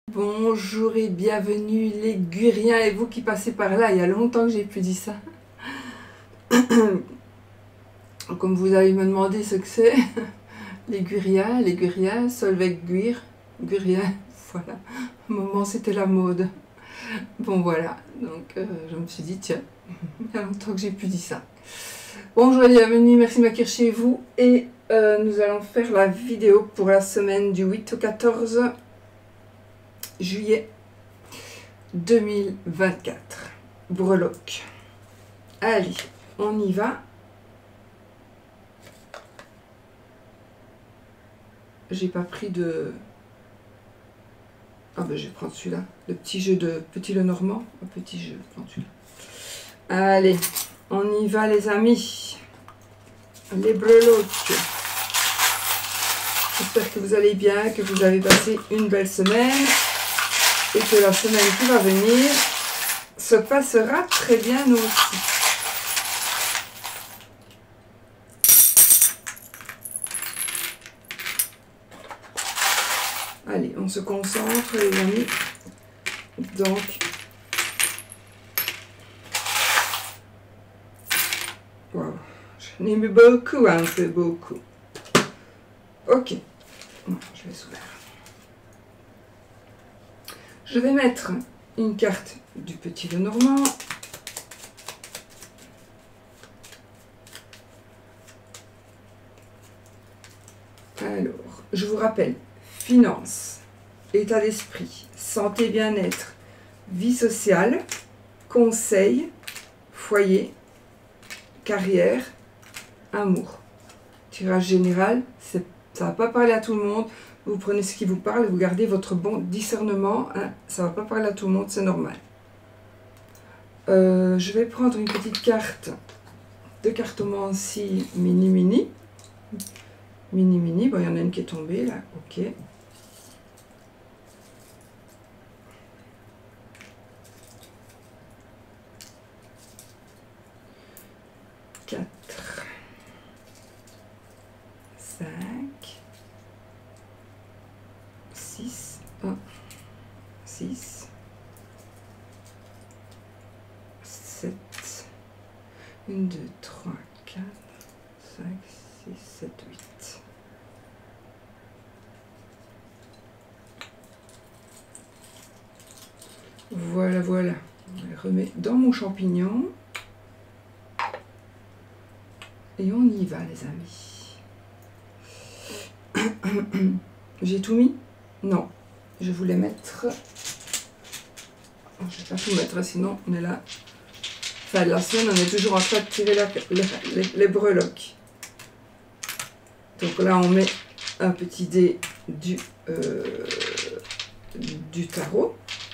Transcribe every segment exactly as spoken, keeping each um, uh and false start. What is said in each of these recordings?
Bonjour et bienvenue les Guriens et vous qui passez par là, il y a longtemps que j'ai plus dit ça. Comme vous allez me demander ce que c'est, les Guriens, les Guriens, Solveig Guir, Guriens, voilà, au moment c'était la mode. Bon voilà, donc euh, je me suis dit tiens, il y a longtemps que j'ai plus dit ça. Bonjour et bienvenue, merci de m'accueillir chez vous et euh, nous allons faire la vidéo pour la semaine du huit au quatorze juillet deux mille vingt-quatre. Breloque. Allez, on y va. J'ai pas pris de... Ah ben je vais prendre celui-là. Le petit jeu de Petit Lenormand. Un petit jeu, je vais prendre celui-là. Allez, on y va les amis. Les breloques. J'espère que vous allez bien, que vous avez passé une belle semaine. Et que la semaine qui va venir se passera très bien aussi. Allez, on se concentre les amis. Donc, wow, j'en ai mis beaucoup, un peu beaucoup. Ok, non, je vais s'ouvrir. Je vais mettre une carte du Petit Lenormand. Alors, je vous rappelle, finance, état d'esprit, santé, bien-être, vie sociale, conseil, foyer, carrière, amour. Tirage général, ça ne va pas parler à tout le monde. Vous prenez ce qui vous parle et vous gardez votre bon discernement. Hein. Ça ne va pas parler à tout le monde, c'est normal. Euh, je vais prendre une petite carte de cartomancie mini mini. Mini mini, bon, il y en a une qui est tombée là, ok. quatre, cinq, six, un, six, sept, un, deux, trois, quatre, cinq, six, sept, huit. Voilà, voilà. On les remet dans mon champignon. Et on y va, les amis. J'ai tout mis? Non. Je voulais mettre... Je ne vais pas tout mettre, sinon on est là. Enfin, la semaine, on est toujours en train de tirer la, les, les, les breloques. Donc là, on met un petit dé du, euh, du tarot.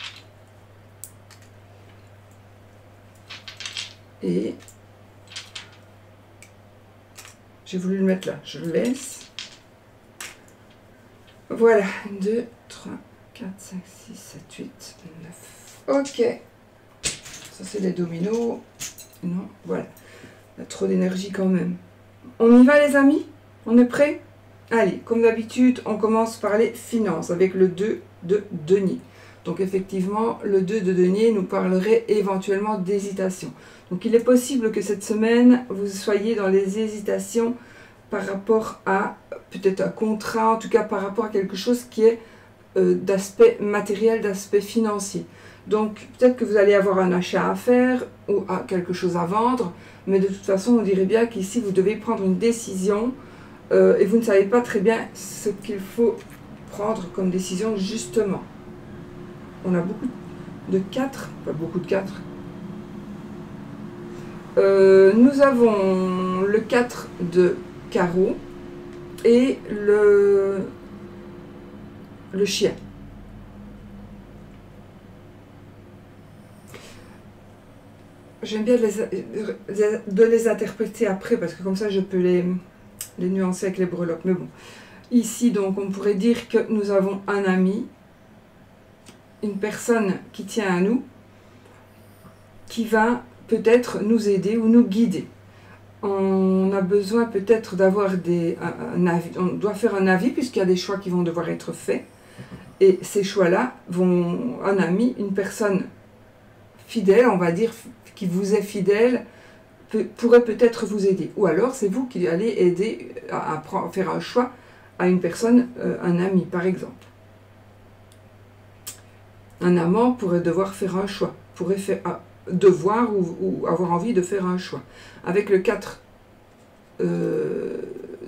Et... j'ai voulu le mettre là, je le laisse. Voilà, deux, trois, quatre, cinq, six, sept, huit, neuf. Ok. Ça, c'est les dominos. Non, voilà. Il y a trop d'énergie quand même. On y va, les amis? On est prêts? Allez, comme d'habitude, on commence par les finances avec le deux de denier. Donc, effectivement, le deux de denier nous parlerait éventuellement d'hésitation. Donc, il est possible que cette semaine, vous soyez dans les hésitations par rapport à peut-être un contrat, en tout cas par rapport à quelque chose qui est euh, d'aspect matériel, d'aspect financier. Donc, peut-être que vous allez avoir un achat à faire ou à quelque chose à vendre, mais de toute façon, on dirait bien qu'ici, vous devez prendre une décision euh, et vous ne savez pas très bien ce qu'il faut prendre comme décision, justement. On a beaucoup de quatre, pas beaucoup de quatre. Euh, nous avons le quatre de carreau et le, le chien. J'aime bien de les, de les interpréter après parce que comme ça je peux les, les nuancer avec les breloques. Mais bon, ici donc on pourrait dire que nous avons un ami, une personne qui tient à nous, qui va peut-être nous aider ou nous guider. On a besoin peut-être d'avoir des un, un avis, on doit faire un avis puisqu'il y a des choix qui vont devoir être faits. Et ces choix-là vont, un ami, une personne fidèle, on va dire, qui vous est fidèle, peut, pourrait peut-être vous aider. Ou alors, c'est vous qui allez aider à, à prendre, faire un choix à une personne, euh, un ami, par exemple. Un amant pourrait devoir faire un choix, pourrait faire, ah, devoir ou, ou avoir envie de faire un choix. Avec le quatre euh,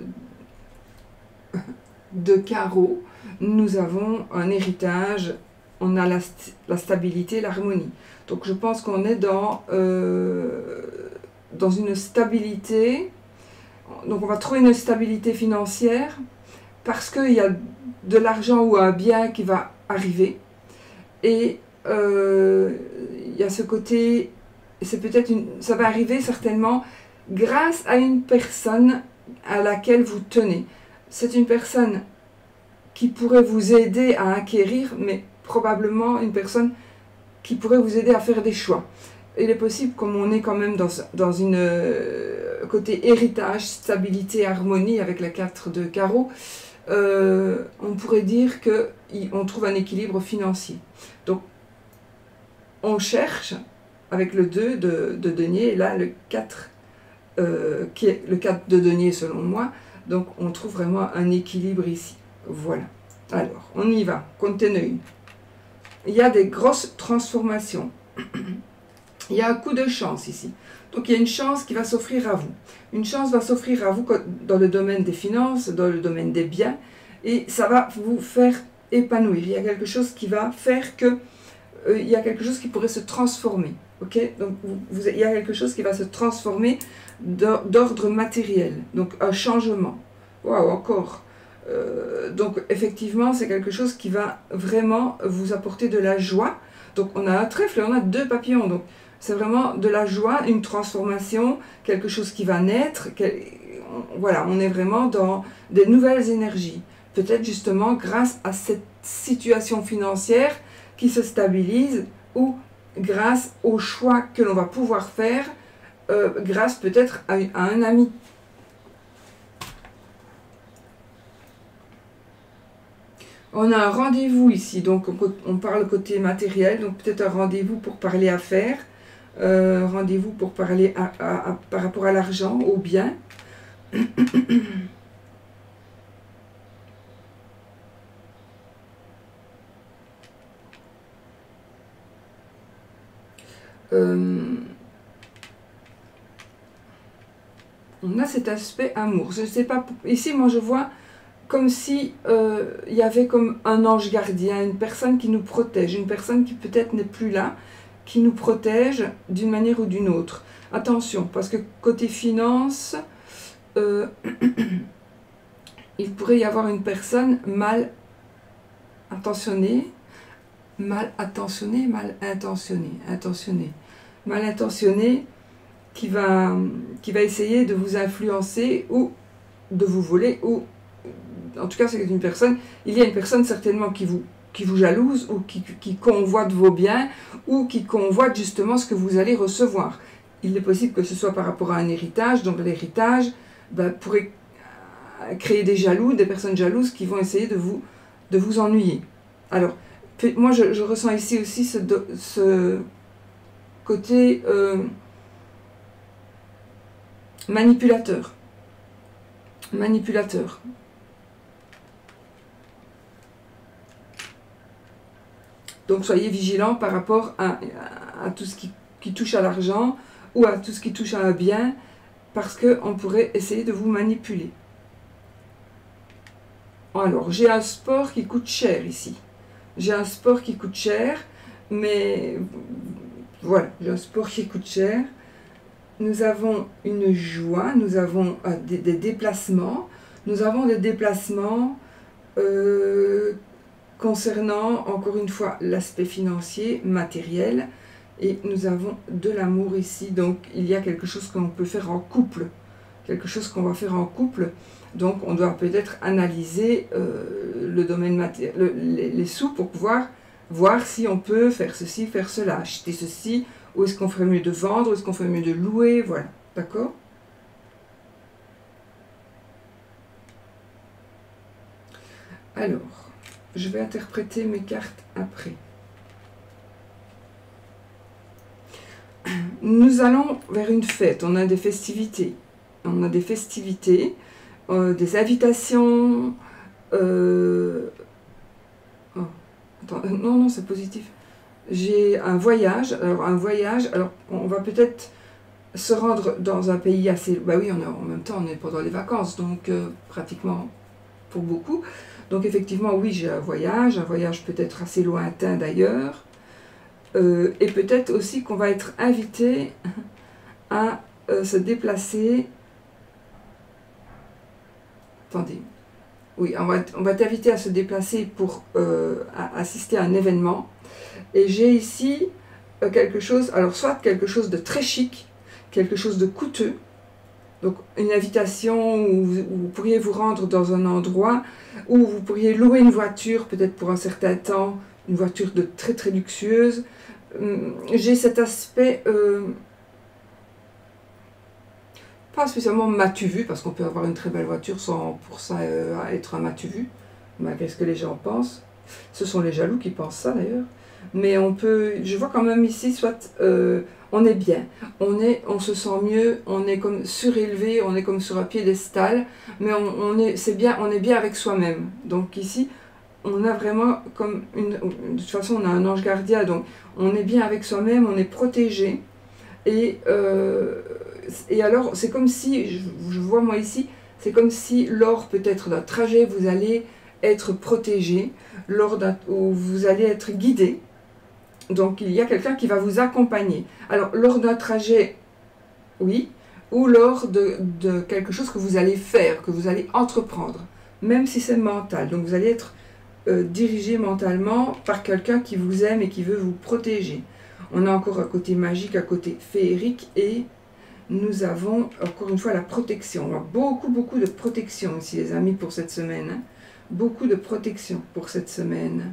de carreau, nous avons un héritage, on a la, la stabilité, l'harmonie. Donc je pense qu'on est dans, euh, dans une stabilité, donc on va trouver une stabilité financière parce qu'il y a de l'argent ou un bien qui va arriver. Et euh, il y a ce côté, c'est peut-être une, ça va arriver certainement grâce à une personne à laquelle vous tenez. C'est une personne qui pourrait vous aider à acquérir, mais probablement une personne qui pourrait vous aider à faire des choix. Il est possible, comme on est quand même dans, dans une euh, côté héritage, stabilité, harmonie avec la quatre de carreau, euh, on pourrait dire qu'on trouve un équilibre financier. Donc, on cherche avec le deux de, de denier, et là le quatre, euh, qui est le quatre de denier selon moi, donc on trouve vraiment un équilibre ici. Voilà. Alors, on y va, continue. Il y a des grosses transformations. Il y a un coup de chance ici. Donc, il y a une chance qui va s'offrir à vous. Une chance va s'offrir à vous dans le domaine des finances, dans le domaine des biens, et ça va vous faire épanouir. Il y a quelque chose qui va faire que euh, il y a quelque chose qui pourrait se transformer. Ok? Donc, vous, vous, il y a quelque chose qui va se transformer d'ordre matériel. Donc, un changement. Waouh, encore. Euh, donc, effectivement, c'est quelque chose qui va vraiment vous apporter de la joie. Donc, on a un trèfle et on a deux papillons. Donc, c'est vraiment de la joie, une transformation, quelque chose qui va naître. Quel, on, voilà, on est vraiment dans des nouvelles énergies. Peut-être justement grâce à cette situation financière qui se stabilise ou grâce au choix que l'on va pouvoir faire, euh, grâce peut-être à, à un ami. On a un rendez-vous ici, donc on, on parle côté matériel, donc peut-être un rendez-vous pour parler affaires, euh, rendez-vous pour parler à, à, à, par rapport à l'argent, au bien. euh, on a cet aspect amour. Je ne sais pas, ici moi je vois comme si euh, il y avait comme un ange gardien, une personne qui nous protège, une personne qui peut-être n'est plus là, qui nous protège d'une manière ou d'une autre. Attention, parce que côté finance, euh, il pourrait y avoir une personne mal intentionnée, mal attentionnée, mal intentionnée, intentionnée, mal intentionnée, qui va, qui va essayer de vous influencer ou de vous voler, ou en tout cas c'est une personne, il y a une personne certainement qui vous, qui vous jalouse ou qui, qui convoite vos biens ou qui convoite justement ce que vous allez recevoir. Il est possible que ce soit par rapport à un héritage, donc l'héritage ben, pourrait créer des jaloux, des personnes jalouses qui vont essayer de vous, de vous ennuyer. Alors, moi je, je ressens ici aussi ce, ce côté euh, manipulateur. Manipulateur. Donc soyez vigilants par rapport à, à, à tout ce qui, qui touche à l'argent ou à tout ce qui touche à un bien, parce qu'on pourrait essayer de vous manipuler. Alors, j'ai un sport qui coûte cher ici. J'ai un sport qui coûte cher, mais voilà, j'ai un sport qui coûte cher. Nous avons une joie, nous avons euh, des, des déplacements, nous avons des déplacements euh, concernant, encore une fois, l'aspect financier, matériel, et nous avons de l'amour ici, donc il y a quelque chose qu'on peut faire en couple, quelque chose qu'on va faire en couple, donc on doit peut-être analyser euh, le domaine matériel, le, les, les sous pour pouvoir voir si on peut faire ceci, faire cela, acheter ceci, ou est-ce qu'on ferait mieux de vendre, ou est-ce qu'on ferait mieux de louer, voilà, d'accord? Alors, je vais interpréter mes cartes après. Nous allons vers une fête, on a des festivités. On a des festivités, euh, des invitations. Euh... Oh, attends, non, non, c'est positif. J'ai un voyage. Alors, un voyage, alors on va peut-être se rendre dans un pays assez... Bah oui, on est, en même temps, on est pendant les vacances, donc euh, pratiquement pour beaucoup. Donc effectivement, oui, j'ai un voyage, un voyage peut-être assez lointain d'ailleurs. Euh, et peut-être aussi qu'on va être invité à euh, se déplacer. Attendez. Oui, on va, on va t'inviter à se déplacer pour euh, à assister à un événement. Et j'ai ici euh, quelque chose, alors soit quelque chose de très chic, quelque chose de coûteux. Donc une invitation où vous, où vous pourriez vous rendre dans un endroit où vous pourriez louer une voiture, peut-être pour un certain temps, une voiture de très très luxueuse. J'ai cet aspect, euh, pas spécialement m'as-tu vu, parce qu'on peut avoir une très belle voiture sans pour ça euh, être un m'as-tu vu, malgré ce que les gens pensent. Ce sont les jaloux qui pensent ça d'ailleurs. Mais on peut, je vois quand même ici, soit euh, on est bien, on, est, on se sent mieux, on est comme surélevé, on est comme sur un piédestal, mais on, on est, c'est bien, on est bien avec soi-même. Donc ici, on a vraiment comme une... De toute façon, on a un ange gardien, donc on est bien avec soi-même, on est protégé. Et, euh, et alors, c'est comme si, je, je vois moi ici, c'est comme si lors peut-être d'un trajet, vous allez être protégé, lors d'un, où vous allez être guidé. Donc, il y a quelqu'un qui va vous accompagner. Alors, lors d'un trajet, oui, ou lors de, de quelque chose que vous allez faire, que vous allez entreprendre, même si c'est mental. Donc, vous allez être Euh, dirigé mentalement par quelqu'un qui vous aime et qui veut vous protéger. On a encore un côté magique, un côté féerique et nous avons encore une fois la protection. On a beaucoup beaucoup de protection ici les amis pour cette semaine. Hein. Beaucoup de protection pour cette semaine.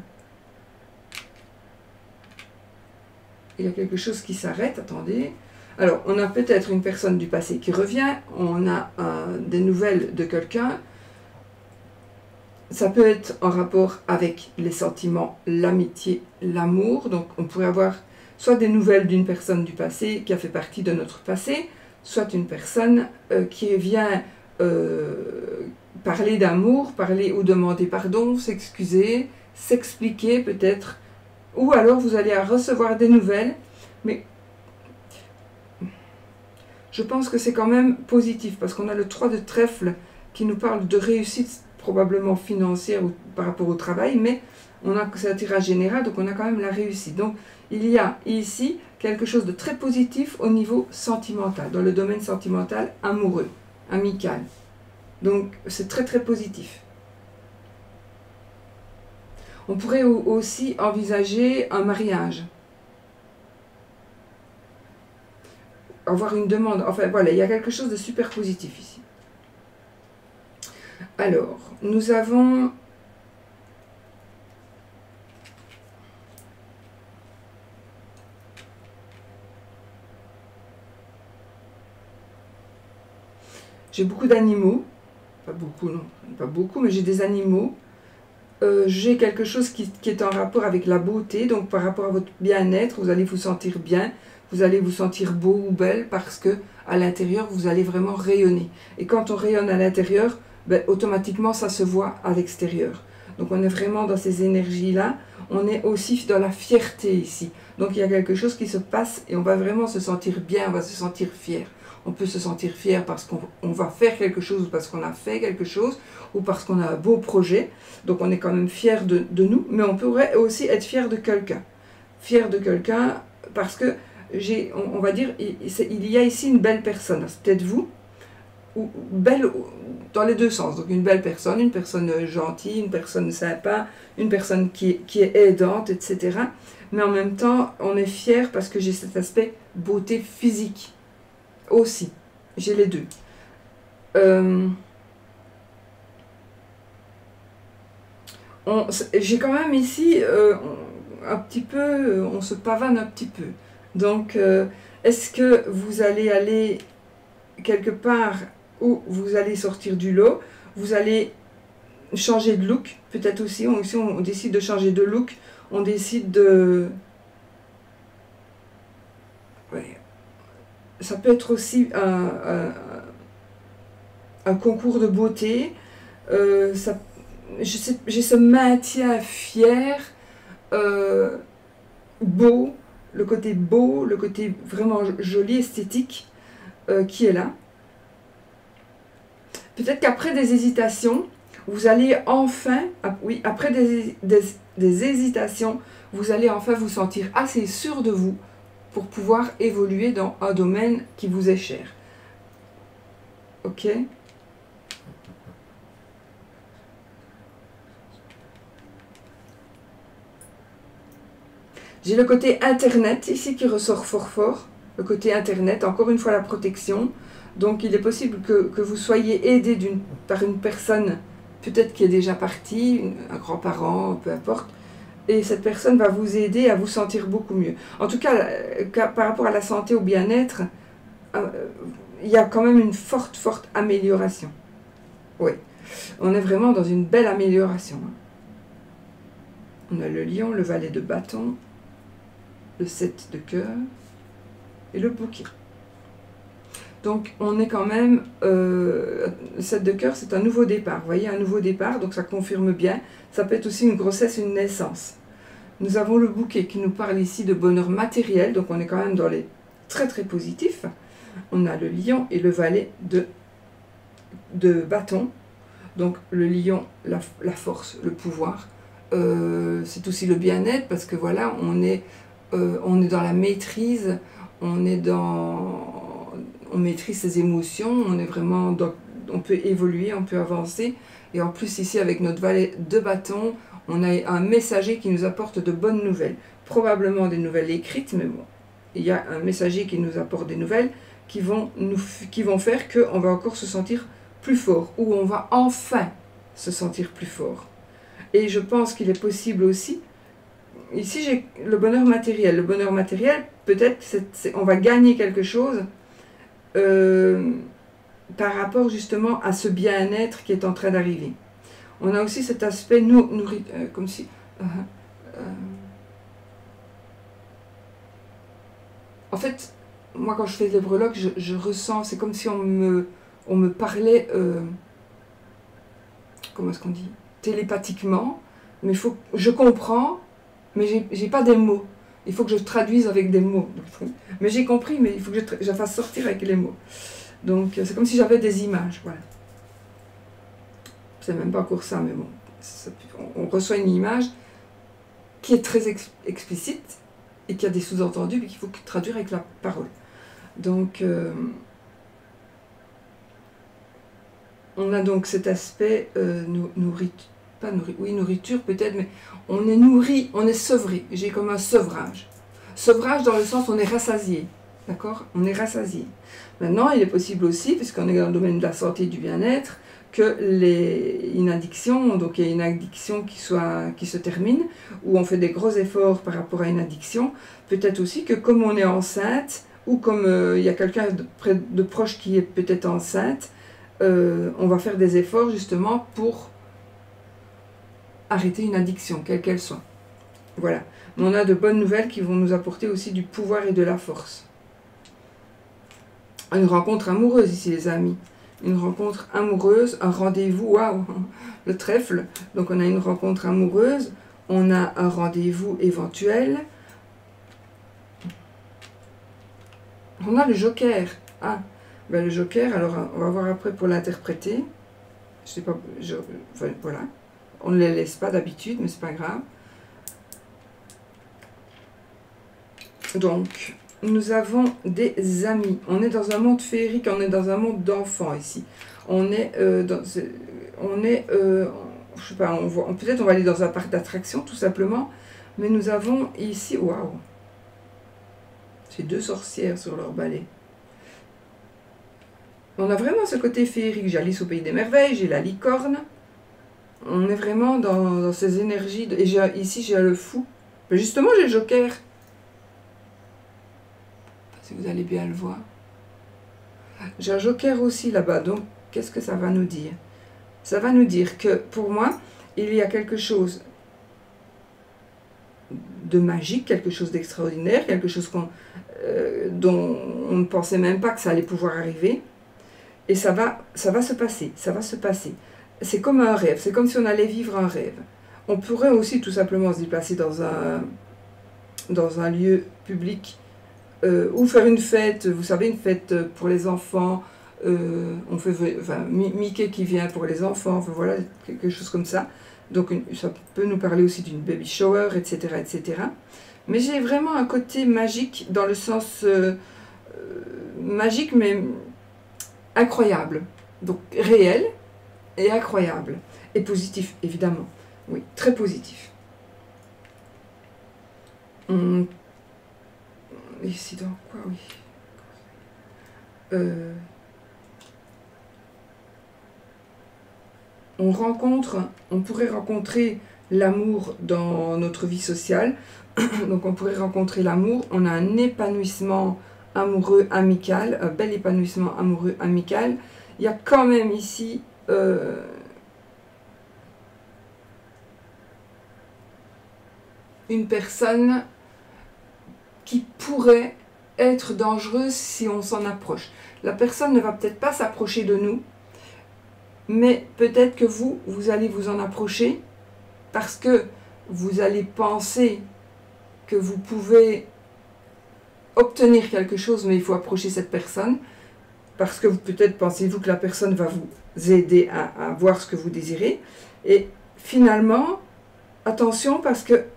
Il y a quelque chose qui s'arrête, attendez. Alors on a peut-être une personne du passé qui revient, on a euh, des nouvelles de quelqu'un. Ça peut être en rapport avec les sentiments, l'amitié, l'amour. Donc on pourrait avoir soit des nouvelles d'une personne du passé qui a fait partie de notre passé, soit une personne euh, qui vient euh, parler d'amour, parler ou demander pardon, s'excuser, s'expliquer peut-être. Ou alors vous allez recevoir des nouvelles, mais je pense que c'est quand même positif parce qu'on a le trois de trèfle qui nous parle de réussite probablement financière ou par rapport au travail, mais on a c'est un tirage général, donc on a quand même la réussite. Donc il y a ici quelque chose de très positif au niveau sentimental, dans le domaine sentimental, amoureux, amical. Donc c'est très très positif. On pourrait aussi envisager un mariage. Avoir une demande, enfin voilà, il y a quelque chose de super positif ici. Alors, nous avons j'ai beaucoup d'animaux, pas beaucoup non, pas beaucoup, mais j'ai des animaux. Euh, j'ai quelque chose qui, qui est en rapport avec la beauté, donc par rapport à votre bien-être, vous allez vous sentir bien, vous allez vous sentir beau ou belle parce que à l'intérieur, vous allez vraiment rayonner. Et quand on rayonne à l'intérieur, ben, automatiquement ça se voit à l'extérieur. Donc on est vraiment dans ces énergies-là. On est aussi dans la fierté ici. Donc il y a quelque chose qui se passe et on va vraiment se sentir bien, on va se sentir fier. On peut se sentir fier parce qu'on on va faire quelque chose ou parce qu'on a fait quelque chose ou parce qu'on a un beau projet. Donc on est quand même fier de, de nous, mais on pourrait aussi être fier de quelqu'un. Fier de quelqu'un parce que j'ai, on, on va dire, il, il y a ici une belle personne. C'est peut-être vous. Ou belle dans les deux sens, donc une belle personne, une personne gentille, une personne sympa, une personne qui est, qui est aidante, et cetera. Mais en même temps, on est fier parce que j'ai cet aspect beauté physique aussi. J'ai les deux. Euh, j'ai quand même ici euh, un petit peu, on se pavane un petit peu. Donc, euh, est-ce que vous allez aller quelque part où vous allez sortir du lot, vous allez changer de look, peut-être aussi, on, si on décide de changer de look, on décide de... Ouais. Ça peut être aussi un, un, un concours de beauté, euh, ça, j'ai ce maintien fier, euh, beau, le côté beau, le côté vraiment joli, esthétique, euh, qui est là. Peut-être qu'après des hésitations, vous allez enfin, oui, après des, des, des hésitations, vous allez enfin vous sentir assez sûr de vous pour pouvoir évoluer dans un domaine qui vous est cher. Ok? J'ai le côté Internet ici qui ressort fort fort. Le côté Internet, encore une fois la protection. Donc il est possible que, que vous soyez aidé par une personne peut-être qui est déjà partie, un grand-parent, peu importe. Et cette personne va vous aider à vous sentir beaucoup mieux. En tout cas, par rapport à la santé, au bien-être, euh, il y a quand même une forte, forte amélioration. Oui, on est vraiment dans une belle amélioration. On a le lion, le valet de bâton, le sept de cœur et le bouquet. Donc on est quand même, euh, le sept de cœur, c'est un nouveau départ. Vous voyez, un nouveau départ, donc ça confirme bien. Ça peut être aussi une grossesse, une naissance. Nous avons le bouquet qui nous parle ici de bonheur matériel, donc on est quand même dans les très très positifs. On a le lion et le valet de, de bâton. Donc le lion, la, la force, le pouvoir. Euh, c'est aussi le bien-être parce que voilà, on est, euh, on est dans la maîtrise, on est dans... On maîtrise ses émotions, on est vraiment dans, on peut évoluer, on peut avancer. Et en plus ici avec notre valet de bâton, on a un messager qui nous apporte de bonnes nouvelles. Probablement des nouvelles écrites, mais bon, il y a un messager qui nous apporte des nouvelles qui vont, nous, qui vont faire qu'on va encore se sentir plus fort, ou on va enfin se sentir plus fort. Et je pense qu'il est possible aussi, ici j'ai le bonheur matériel. Le bonheur matériel, peut-être on va gagner quelque chose euh, par rapport justement à ce bien-être qui est en train d'arriver. On a aussi cet aspect nou nourri, euh, comme si... Euh, euh, en fait, moi quand je fais des breloques, je, je ressens, c'est comme si on me, on me parlait, euh, comment est-ce qu'on dit, télépathiquement, mais il faut, je comprends, mais j'ai pas des mots. Il faut que je traduise avec des mots. Mais j'ai compris, mais il faut que je, je fasse sortir avec les mots. Donc c'est comme si j'avais des images, voilà. C'est même pas encore ça, mais bon. Ça, on, on reçoit une image qui est très ex, explicite et qui a des sous-entendus, mais qu'il faut traduire avec la parole. Donc, euh, on a donc cet aspect euh, nourriture, pas nourriture, oui, nourriture peut-être, mais on est nourri, on est sevré. J'ai comme un sevrage. Sevrage dans le sens où on est rassasié. D'accord? On est rassasié. Maintenant, il est possible aussi, puisqu'on est dans le domaine de la santé et du bien-être, que les, une addiction, donc il y a une addiction qui, soit, qui se termine, où on fait des gros efforts par rapport à une addiction, peut-être aussi que comme on est enceinte, ou comme euh, il y a quelqu'un de, de proche qui est peut-être enceinte, euh, on va faire des efforts justement pour arrêter une addiction, quelle qu'elle soit. Voilà. Mais on a de bonnes nouvelles qui vont nous apporter aussi du pouvoir et de la force. Une rencontre amoureuse ici, les amis. Une rencontre amoureuse, un rendez-vous, waouh, le trèfle. Donc on a une rencontre amoureuse, on a un rendez-vous éventuel. On a le joker. Ah, ben le joker, alors on va voir après pour l'interpréter. Je sais pas, je, enfin, voilà. On ne les laisse pas d'habitude, mais c'est pas grave. Donc, nous avons des amis. On est dans un monde féerique, on est dans un monde d'enfants ici. On est euh, dans... On est... Euh, je sais pas, on voit, peut-être on va aller dans un parc d'attractions, tout simplement. Mais nous avons ici... Waouh! C'est deux sorcières sur leur balai. On a vraiment ce côté féerique. J'ai Alice au Pays des Merveilles, j'ai la licorne. On est vraiment dans, dans ces énergies. De, et ici, j'ai le fou. Mais justement, j'ai le joker. Si vous allez bien le voir. J'ai un joker aussi là-bas. Donc, qu'est-ce que ça va nous dire? Ça va nous dire que, pour moi, il y a quelque chose de magique, quelque chose d'extraordinaire, quelque chose qu'on, euh, dont on ne pensait même pas que ça allait pouvoir arriver. Et ça va, ça va se passer, ça va se passer. C'est comme un rêve, c'est comme si on allait vivre un rêve. On pourrait aussi tout simplement se déplacer dans un, dans un lieu public euh, ou faire une fête, vous savez, une fête pour les enfants. Euh, on fait, enfin, Mickey qui vient pour les enfants, enfin, voilà, quelque chose comme ça. Donc une, ça peut nous parler aussi d'une baby shower, et cetera, et cetera. Mais j'ai vraiment un côté magique dans le sens euh, euh, magique, mais incroyable. Donc réel et incroyable. Et positif, évidemment. Oui, très positif. Hum. Ici, donc quoi, oui. Euh, on rencontre, on pourrait rencontrer l'amour dans notre vie sociale. Donc on pourrait rencontrer l'amour. On a un épanouissement amoureux amical, un bel épanouissement amoureux amical. Il y a quand même ici euh, une personne qui pourrait être dangereuse si on s'en approche. La personne ne va peut-être pas s'approcher de nous, mais peut-être que vous, vous allez vous en approcher parce que vous allez penser que vous pouvez obtenir quelque chose, mais il faut approcher cette personne parce que peut-être pensez-vous que la personne va vous aider à, à voir ce que vous désirez. Et finalement, attention parce que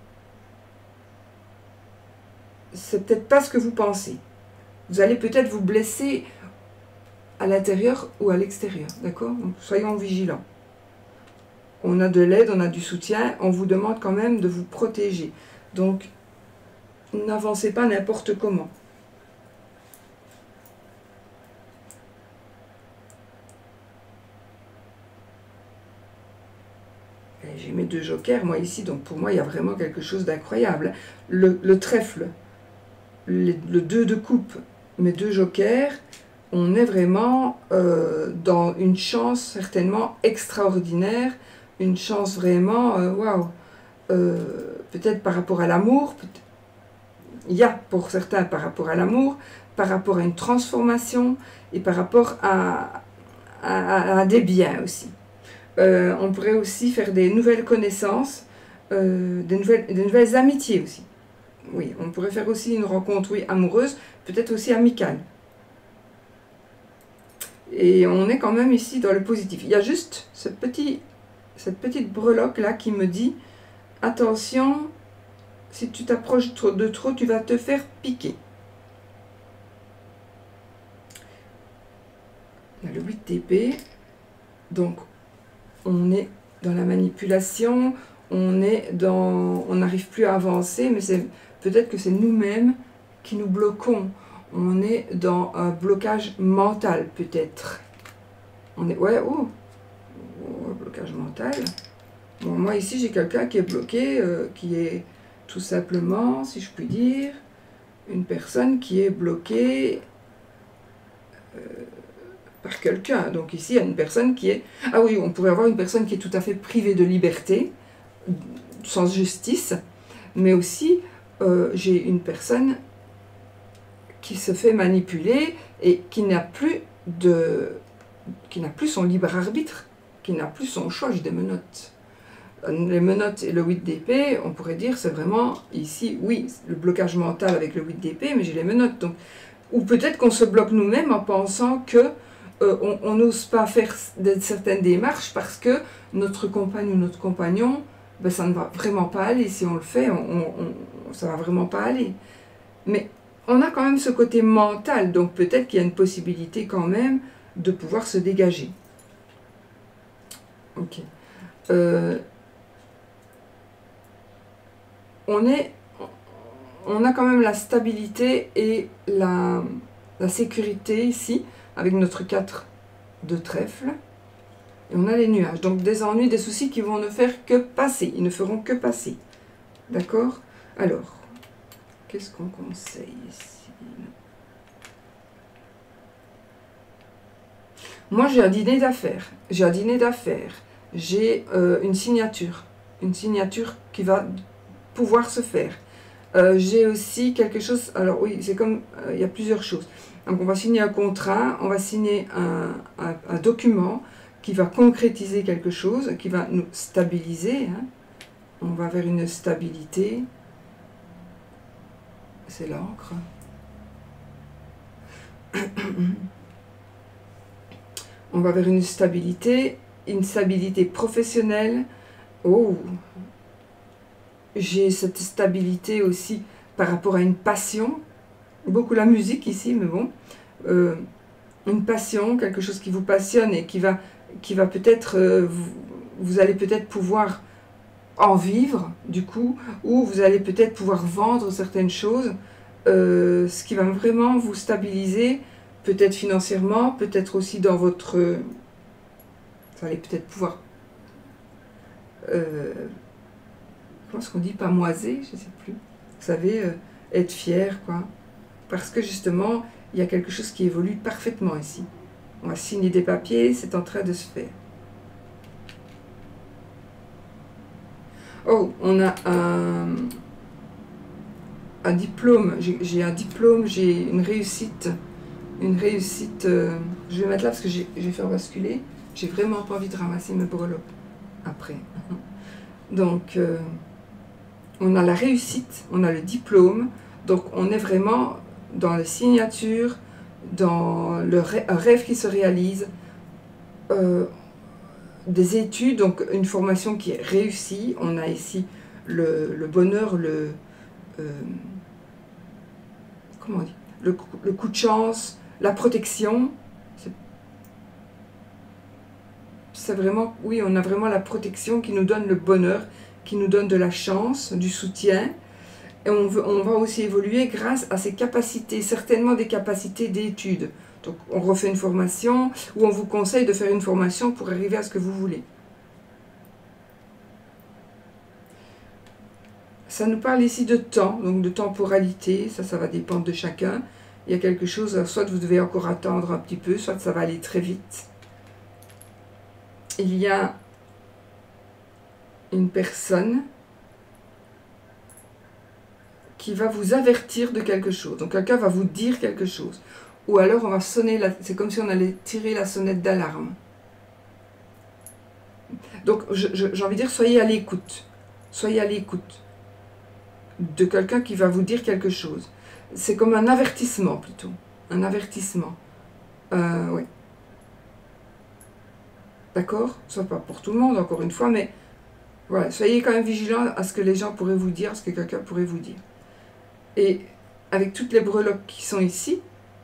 c'est peut-être pas ce que vous pensez. Vous allez peut-être vous blesser à l'intérieur ou à l'extérieur, d'accord? Donc soyons vigilants. On a de l'aide, on a du soutien, on vous demande quand même de vous protéger. Donc, n'avancez pas n'importe comment. J'ai mes deux jokers, moi, ici, donc pour moi, il y a vraiment quelque chose d'incroyable. Le, le trèfle, le, le deux de coupe, mes deux jokers, on est vraiment euh, dans une chance certainement extraordinaire, une chance vraiment, euh, waouh, euh, peut-être par rapport à l'amour, il y a pour certains par rapport à l'amour, par rapport à une transformation et par rapport à, à, à des biens aussi. Euh, on pourrait aussi faire des nouvelles connaissances, euh, des, nouvelles, des nouvelles amitiés aussi. Oui, on pourrait faire aussi une rencontre, oui, amoureuse, peut-être aussi amicale. Et on est quand même ici dans le positif. Il y a juste ce petit, cette petite breloque là qui me dit « Attention, si tu t'approches de trop, tu vas te faire piquer. » Il y a le huit d'épée. Donc, on est dans la manipulation, on est dans, on n'arrive plus à avancer, mais c'est peut-être que c'est nous-mêmes qui nous bloquons. On est dans un blocage mental, peut-être. On est, ouais, oh, oh blocage mental. Bon, moi ici, j'ai quelqu'un qui est bloqué, euh, qui est tout simplement, si je puis dire, une personne qui est bloquée euh, par quelqu'un. Donc ici, il y a une personne qui est... Ah oui, on pourrait avoir une personne qui est tout à fait privée de liberté, sans justice, mais aussi, euh, j'ai une personne qui se fait manipuler et qui n'a plus de, qui n'a plus son libre arbitre, qui n'a plus son choix. J'ai des menottes. Les menottes et le huit d'épée, on pourrait dire, c'est vraiment ici, oui, le blocage mental avec le huit d'épée, mais j'ai les menottes. Donc, ou peut-être qu'on se bloque nous-mêmes en pensant que euh, on n'ose pas faire certaines démarches parce que notre compagne ou notre compagnon, ben, ça ne va vraiment pas aller. Si on le fait, on, on, on, ça ne va vraiment pas aller. Mais on a quand même ce côté mental, donc peut-être qu'il y a une possibilité quand même de pouvoir se dégager. Ok. Euh, on, est, on a quand même la stabilité et la, la sécurité ici, avec notre quatre de trèfle. Et on a les nuages. Donc des ennuis, des soucis qui vont ne faire que passer. Ils ne feront que passer. D'accord? Alors, qu'est-ce qu'on conseille ici? Moi, j'ai un dîner d'affaires. J'ai un dîner d'affaires. J'ai euh, une signature. Une signature qui va pouvoir se faire. Euh, j'ai aussi quelque chose... Alors oui, c'est comme... Euh, il y a plusieurs choses. Donc on va signer un contrat, on va signer un, un, un document qui va concrétiser quelque chose, qui va nous stabiliser. Hein. On va vers une stabilité. C'est l'encre. On va vers une stabilité, une stabilité professionnelle. Oh, j'ai cette stabilité aussi par rapport à une passion. Beaucoup la musique ici, mais bon. Euh, une passion, quelque chose qui vous passionne et qui va, qui va peut-être... Euh, vous, vous allez peut-être pouvoir en vivre, du coup, ou vous allez peut-être pouvoir vendre certaines choses, euh, ce qui va vraiment vous stabiliser, peut-être financièrement, peut-être aussi dans votre... Vous allez peut-être pouvoir... Euh, comment est-ce qu'on dit, pamoiser, je ne sais plus. Vous savez, euh, être fier, quoi. Parce que justement, il y a quelque chose qui évolue parfaitement ici. On va signer des papiers, c'est en train de se faire. Oh, on a un, un diplôme. J'ai un diplôme, j'ai une réussite. Une réussite. Euh, je vais mettre là parce que je vais faire basculer. J'ai vraiment pas envie de ramasser mes breloques après. Donc, euh, on a la réussite, on a le diplôme. Donc, on est vraiment dans la signature, dans le rêve, un rêve qui se réalise. Euh, des études, donc une formation qui est réussie. On a ici le, le bonheur, le, euh, comment on dit, le, le coup de chance, la protection. C'est vraiment, oui, on a vraiment la protection qui nous donne le bonheur, qui nous donne de la chance, du soutien. Et on, veut, on va aussi évoluer grâce à ces capacités, certainement des capacités d'études. Donc on refait une formation, ou on vous conseille de faire une formation pour arriver à ce que vous voulez. Ça nous parle ici de temps, donc de temporalité, ça, ça va dépendre de chacun. Il y a quelque chose, soit vous devez encore attendre un petit peu, soit ça va aller très vite. Il y a une personne qui va vous avertir de quelque chose. Donc quelqu'un va vous dire quelque chose. Ou alors on va sonner, la... c'est comme si on allait tirer la sonnette d'alarme. Donc j'ai je, je, envie de dire, soyez à l'écoute. Soyez à l'écoute de quelqu'un qui va vous dire quelque chose. C'est comme un avertissement plutôt. Un avertissement. Euh, oui. D'accord? Soit pas pour tout le monde, encore une fois, mais voilà, soyez quand même vigilants à ce que les gens pourraient vous dire, à ce que quelqu'un pourrait vous dire. Et avec toutes les breloques qui sont ici,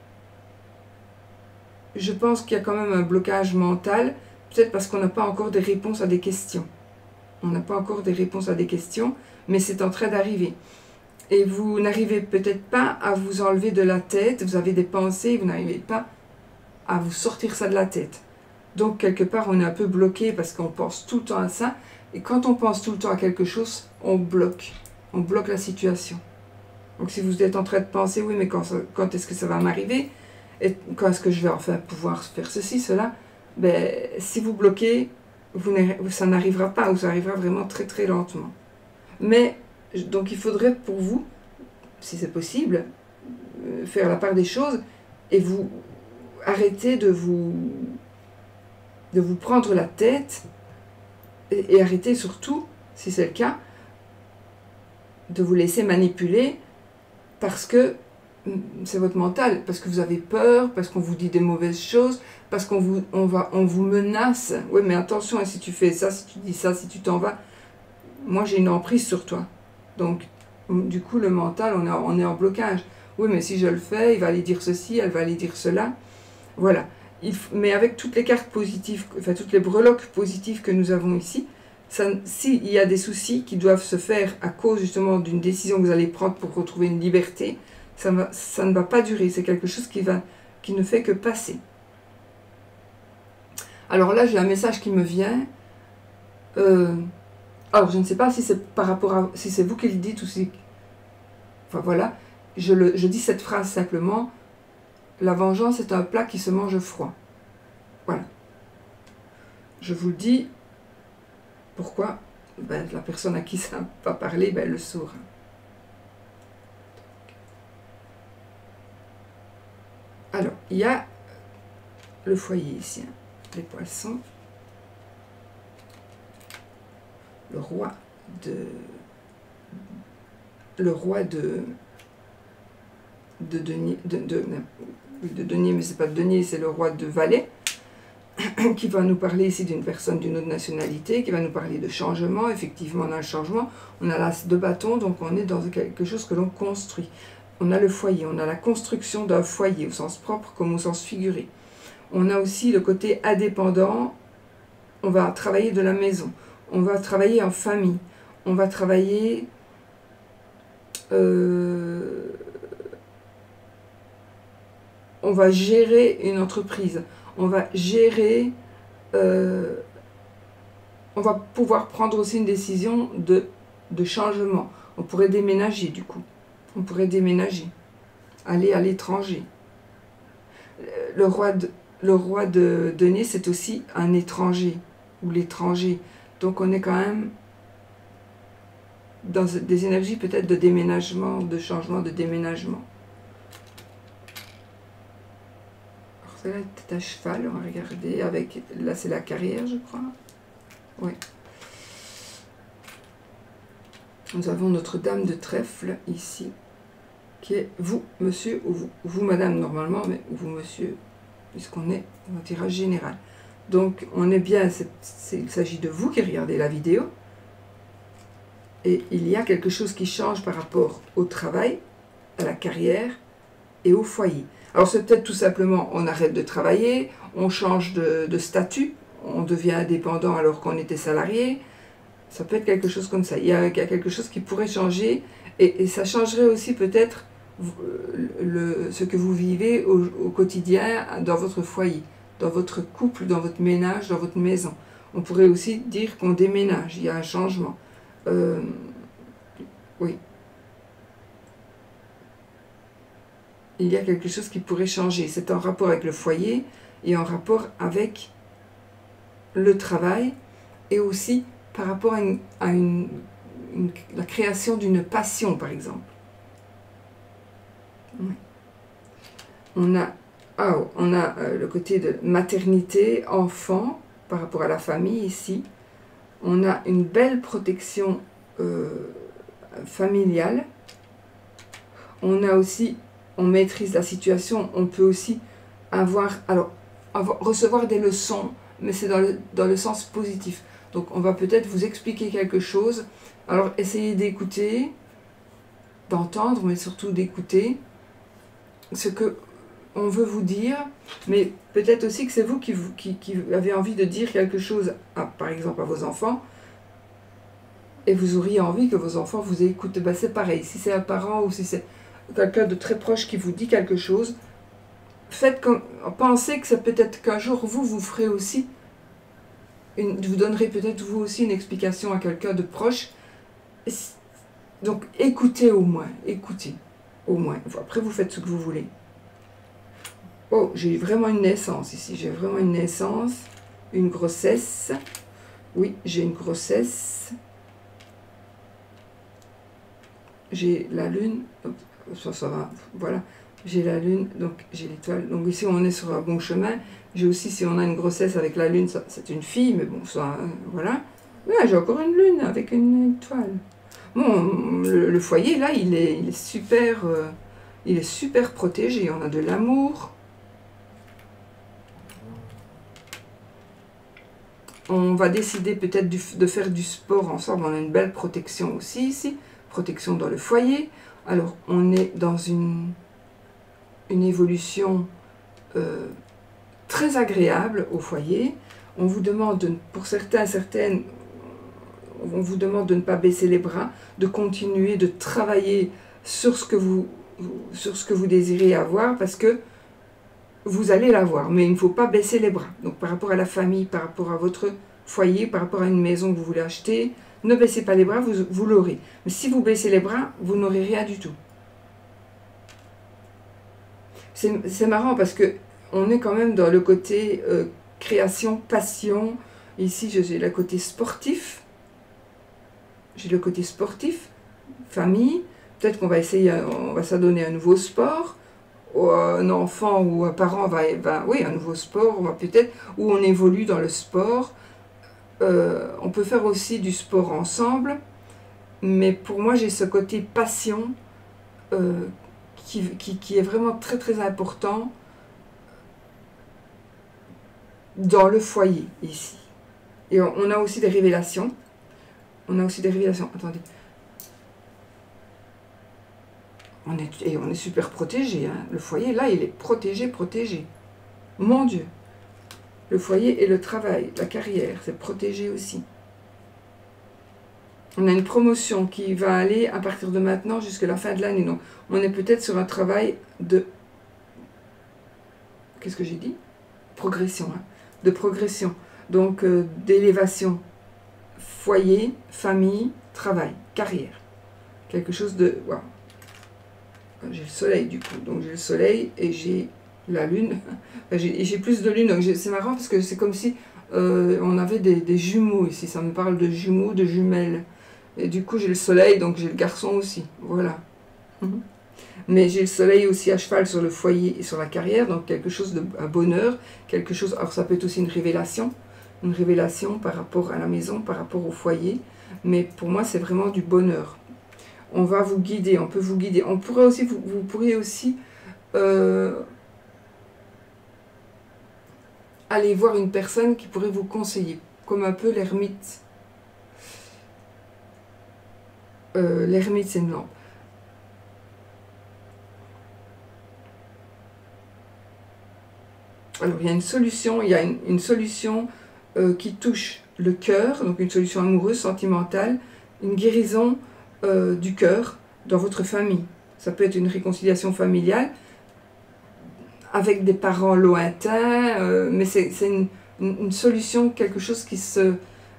je pense qu'il y a quand même un blocage mental, peut-être parce qu'on n'a pas encore des réponses à des questions. On n'a pas encore des réponses à des questions, mais c'est en train d'arriver. Et vous n'arrivez peut-être pas à vous enlever de la tête, vous avez des pensées, vous n'arrivez pas à vous sortir ça de la tête. Donc quelque part on est un peu bloqué parce qu'on pense tout le temps à ça, et quand on pense tout le temps à quelque chose, on bloque, on bloque la situation. Donc si vous êtes en train de penser, oui mais quand, quand est-ce que ça va m'arriver, et quand est-ce que je vais enfin pouvoir faire ceci, cela, ben, si vous bloquez, vous ça n'arrivera pas, ou ça arrivera vraiment très très lentement. Mais, donc il faudrait pour vous, si c'est possible, faire la part des choses, et vous arrêter de vous, de vous prendre la tête, et, et arrêter surtout, si c'est le cas, de vous laisser manipuler, parce que c'est votre mental, parce que vous avez peur, parce qu'on vous dit des mauvaises choses, parce qu'on vous, on va, on vous menace. Oui, mais attention, si tu fais ça, si tu dis ça, si tu t'en vas, moi j'ai une emprise sur toi. Donc, du coup, le mental, on est, on est en blocage. Oui, mais si je le fais, il va aller dire ceci, elle va aller dire cela. Voilà. Il, mais avec toutes les cartes positives, enfin toutes les breloques positives que nous avons ici, s'il y a des soucis qui doivent se faire à cause justement d'une décision que vous allez prendre pour retrouver une liberté, ça, va, ça ne va pas durer. C'est quelque chose qui, va, qui ne fait que passer. Alors là, j'ai un message qui me vient. Euh, alors, je ne sais pas si c'est par rapport à... si c'est vous qui le dites ou si... Enfin, voilà. Je, le, je dis cette phrase simplement. La vengeance est un plat qui se mange froid. Voilà. Je vous le dis, pourquoi ben, la personne à qui ça va parler, ben, elle le saura. Alors, il y a le foyer ici, hein, les poissons, le roi de... le roi de... de denier, de, de, de denier, mais c'est pas de denier, c'est le roi de valet, qui va nous parler ici d'une personne d'une autre nationalité, qui va nous parler de changement. Effectivement, on a le changement, on a l'as de bâton, donc on est dans quelque chose que l'on construit. On a le foyer, on a la construction d'un foyer, au sens propre comme au sens figuré. On a aussi le côté indépendant, on va travailler de la maison, on va travailler en famille, on va travailler... Euh, on va gérer une entreprise, on va gérer, euh, on va pouvoir prendre aussi une décision de, de changement. On pourrait déménager du coup, on pourrait déménager, aller à l'étranger. Le roi de, le roi de denier, c'est aussi un étranger, ou l'étranger. Donc on est quand même dans des énergies peut-être de déménagement, de changement, de déménagement. Alors là, tête à cheval, on va regarder avec, là c'est la carrière je crois. Oui. Nous avons notre dame de trèfle ici, qui est vous, monsieur, ou vous, vous madame normalement, mais vous, monsieur, puisqu'on est en tirage général. Donc on est bien, c'est, c'est, il s'agit de vous qui regardez la vidéo, et il y a quelque chose qui change par rapport au travail, à la carrière et au foyer. Alors c'est peut-être tout simplement, on arrête de travailler, on change de, de statut, on devient indépendant alors qu'on était salarié, ça peut être quelque chose comme ça. Il y a, il y a quelque chose qui pourrait changer, et, et ça changerait aussi peut-être le, ce que vous vivez au, au quotidien dans votre foyer, dans votre couple, dans votre ménage, dans votre maison. On pourrait aussi dire qu'on déménage, il y a un changement. Euh, oui. Il y a quelque chose qui pourrait changer. C'est en rapport avec le foyer et en rapport avec le travail, et aussi par rapport à, une, à une, une, la création d'une passion, par exemple. Oui. On a, oh, on a euh, le côté de maternité, enfant, par rapport à la famille ici. On a une belle protection euh, familiale. On a aussi, on maîtrise la situation, on peut aussi avoir, alors, avoir, recevoir des leçons, mais c'est dans le, dans le sens positif. Donc on va peut-être vous expliquer quelque chose. Alors essayez d'écouter, d'entendre, mais surtout d'écouter ce que on veut vous dire, mais peut-être aussi que c'est vous qui, vous qui, qui avez envie de dire quelque chose, à, par exemple à vos enfants, et vous auriez envie que vos enfants vous écoutent. Ben, c'est pareil, si c'est un parent ou si c'est quelqu'un de très proche qui vous dit quelque chose, faites comme, pensez que c'est peut-être qu'un jour vous, vous ferez aussi, une, vous donnerez peut-être vous aussi une explication à quelqu'un de proche. Donc écoutez au moins, écoutez au moins. Après vous faites ce que vous voulez. Oh, j'ai vraiment une naissance ici, j'ai vraiment une naissance, une grossesse. Oui, j'ai une grossesse. J'ai la lune, ça, ça va, voilà, j'ai la lune, donc j'ai l'étoile. Donc ici on est sur un bon chemin. J'ai aussi, si on a une grossesse avec la lune, c'est une fille, mais bon, ça, voilà. Ouais, j'ai encore une lune avec une étoile. Bon, le, le foyer là, il est, il est super, euh, il est super protégé. On a de l'amour. On va décider peut-être de faire du sport ensemble. On a une belle protection aussi ici. Protection dans le foyer. Alors, on est dans une, une évolution euh, très agréable au foyer. On vous demande, de, pour certains, certaines, on vous demande de ne pas baisser les bras, de continuer de travailler sur ce que vous, sur ce que vous désirez avoir, parce que vous allez l'avoir, mais il ne faut pas baisser les bras. Donc par rapport à la famille, par rapport à votre foyer, par rapport à une maison que vous voulez acheter, ne baissez pas les bras, vous, vous l'aurez. Mais si vous baissez les bras, vous n'aurez rien du tout. C'est marrant parce que on est quand même dans le côté euh, création, passion. Ici, j'ai le côté sportif. J'ai le côté sportif, famille. Peut-être qu'on va essayer, on va s'adonner à un nouveau sport. Ou un enfant ou un parent va, va oui, un nouveau sport, on va peut-être, où on évolue dans le sport. Euh, on peut faire aussi du sport ensemble. Mais pour moi, j'ai ce côté passion euh, qui, qui, qui est vraiment très très important dans le foyer, ici. Et on, on a aussi des révélations. On a aussi des révélations. Attendez. On est, et on est super protégé. Hein. Le foyer, là, il est protégé, protégé. Mon Dieu. Le foyer et le travail, la carrière, c'est protégé aussi. On a une promotion qui va aller à partir de maintenant jusqu'à la fin de l'année. Donc, on est peut-être sur un travail de... Qu'est-ce que j'ai dit? Progression. Hein. De progression. Donc, euh, d'élévation. Foyer, famille, travail, carrière. Quelque chose de... Wow. J'ai le soleil du coup. Donc, j'ai le soleil et j'ai la lune. J'ai plus de lune. Donc, c'est marrant parce que c'est comme si euh, on avait des, des jumeaux ici. Ça me parle de jumeaux, de jumelles. Et du coup, j'ai le soleil, donc j'ai le garçon aussi. Voilà. Mm-hmm. Mais j'ai le soleil aussi à cheval sur le foyer et sur la carrière, donc quelque chose de un bonheur, quelque chose... Alors ça peut être aussi une révélation, une révélation par rapport à la maison, par rapport au foyer. Mais pour moi, c'est vraiment du bonheur. On va vous guider, on peut vous guider. On pourrait aussi, vous, vous pourriez aussi euh, aller voir une personne qui pourrait vous conseiller, comme un peu l'ermite. Euh, l'ermite, c'est une lampe. Alors, il y a une solution, il y a une, une solution euh, qui touche le cœur, donc une solution amoureuse, sentimentale, une guérison euh, du cœur dans votre famille. Ça peut être une réconciliation familiale avec des parents lointains, euh, mais c'est une, une, une solution, quelque chose qui se,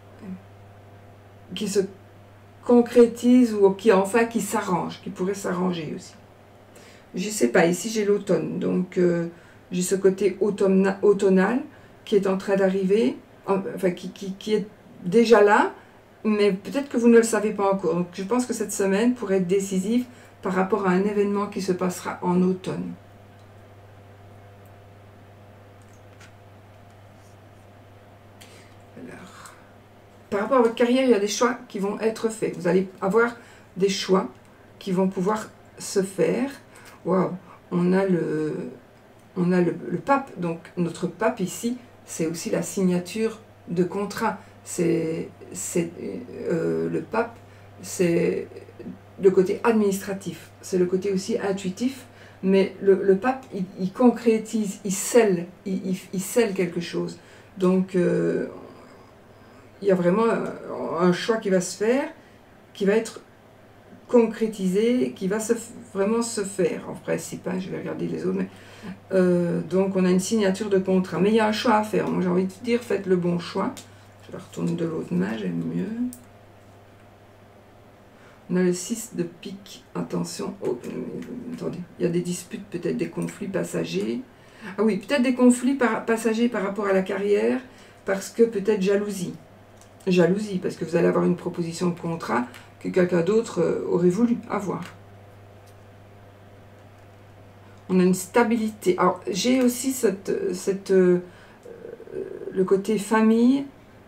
qui se concrétise ou qui enfin qui s'arrange, qui pourrait s'arranger aussi. Je sais pas, ici j'ai l'automne, donc euh, j'ai ce côté automna, automnal qui est en train d'arriver, enfin qui, qui, qui est déjà là, mais peut-être que vous ne le savez pas encore. Donc je pense que cette semaine pourrait être décisive par rapport à un événement qui se passera en automne. Alors, par rapport à votre carrière, il y a des choix qui vont être faits. Vous allez avoir des choix qui vont pouvoir se faire. Waouh, on a le, on a le, le pape. Donc notre pape ici, c'est aussi la signature de contrat. C'est euh, le pape, c'est le côté administratif, c'est le côté aussi intuitif, mais le, le pape, il, il concrétise, il scelle, il, il, il scelle quelque chose. Donc, euh, il y a vraiment un, un choix qui va se faire, qui va être concrétisé, qui va se, vraiment se faire, en principe, hein, je vais regarder les autres, mais, euh, donc on a une signature de contrat, mais il y a un choix à faire. Moi j'ai envie de dire, faites le bon choix. Je la retourne de l'autre main, j'aime mieux. On a le six de pique, attention, oh, attendez, il y a des disputes, peut-être des conflits passagers. Ah oui, peut-être des conflits par, passagers par rapport à la carrière, parce que peut-être jalousie. Jalousie, parce que vous allez avoir une proposition de contrat que quelqu'un d'autre euh, aurait voulu avoir. On a une stabilité. Alors, j'ai aussi cette, cette, euh, le côté famille,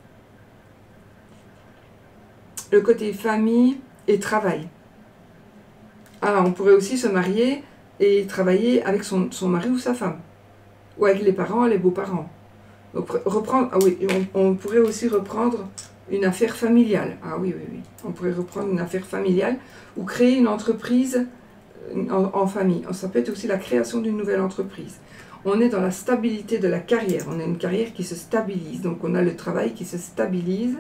le côté famille et travail. Ah, on pourrait aussi se marier et travailler avec son, son mari ou sa femme, ou avec les parents et les beaux-parents. Donc, reprendre, ah oui, on, on pourrait aussi reprendre une affaire familiale. Ah oui, oui, oui. On pourrait reprendre une affaire familiale ou créer une entreprise en, en famille. Ça peut être aussi la création d'une nouvelle entreprise. On est dans la stabilité de la carrière. On a une carrière qui se stabilise. Donc, on a le travail qui se stabilise.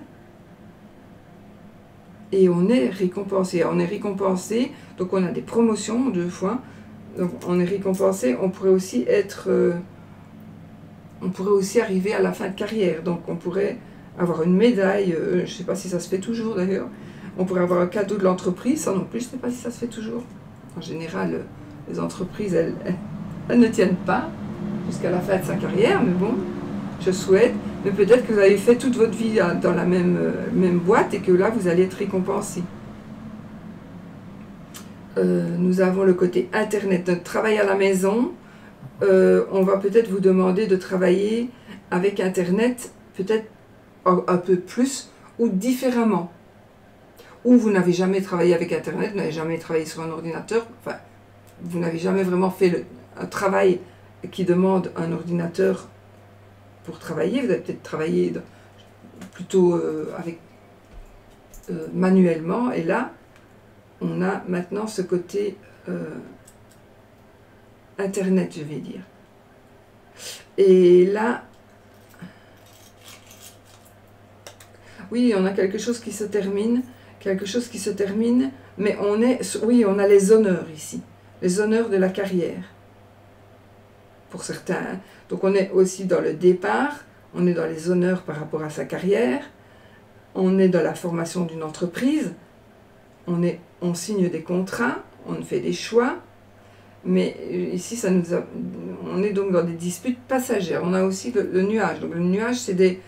Et on est récompensé. On est récompensé. Donc, on a des promotions deux fois. Donc, on est récompensé. On pourrait aussi être... Euh, on pourrait aussi arriver à la fin de carrière. Donc, on pourrait avoir une médaille. Euh, je ne sais pas si ça se fait toujours, d'ailleurs. On pourrait avoir un cadeau de l'entreprise. Ça non plus, je ne sais pas si ça se fait toujours. En général, les entreprises, elles, elles, elles ne tiennent pas jusqu'à la fin de sa carrière. Mais bon, je souhaite, mais peut-être que vous avez fait toute votre vie dans la même, euh, même boîte et que là, vous allez être récompensé. Euh, nous avons le côté Internet, notre travail à la maison. Euh, on va peut-être vous demander de travailler avec Internet, peut-être un, un peu plus ou différemment. Ou vous n'avez jamais travaillé avec Internet, vous n'avez jamais travaillé sur un ordinateur, enfin, vous n'avez jamais vraiment fait le, un travail qui demande un ordinateur pour travailler. Vous avez peut-être travaillé de, plutôt euh, avec, euh, manuellement, et là, on a maintenant ce côté euh, Internet, je vais dire. Et là, oui, on a quelque chose qui se termine, quelque chose qui se termine, mais on est, oui, on a les honneurs ici, les honneurs de la carrière, pour certains. Donc on est aussi dans le départ, on est dans les honneurs par rapport à sa carrière, on est dans la formation d'une entreprise, on, est, on signe des contrats, on fait des choix, mais ici, ça nous a, on est donc dans des disputes passagères. On a aussi le, le nuage. Donc le nuage, c'est des,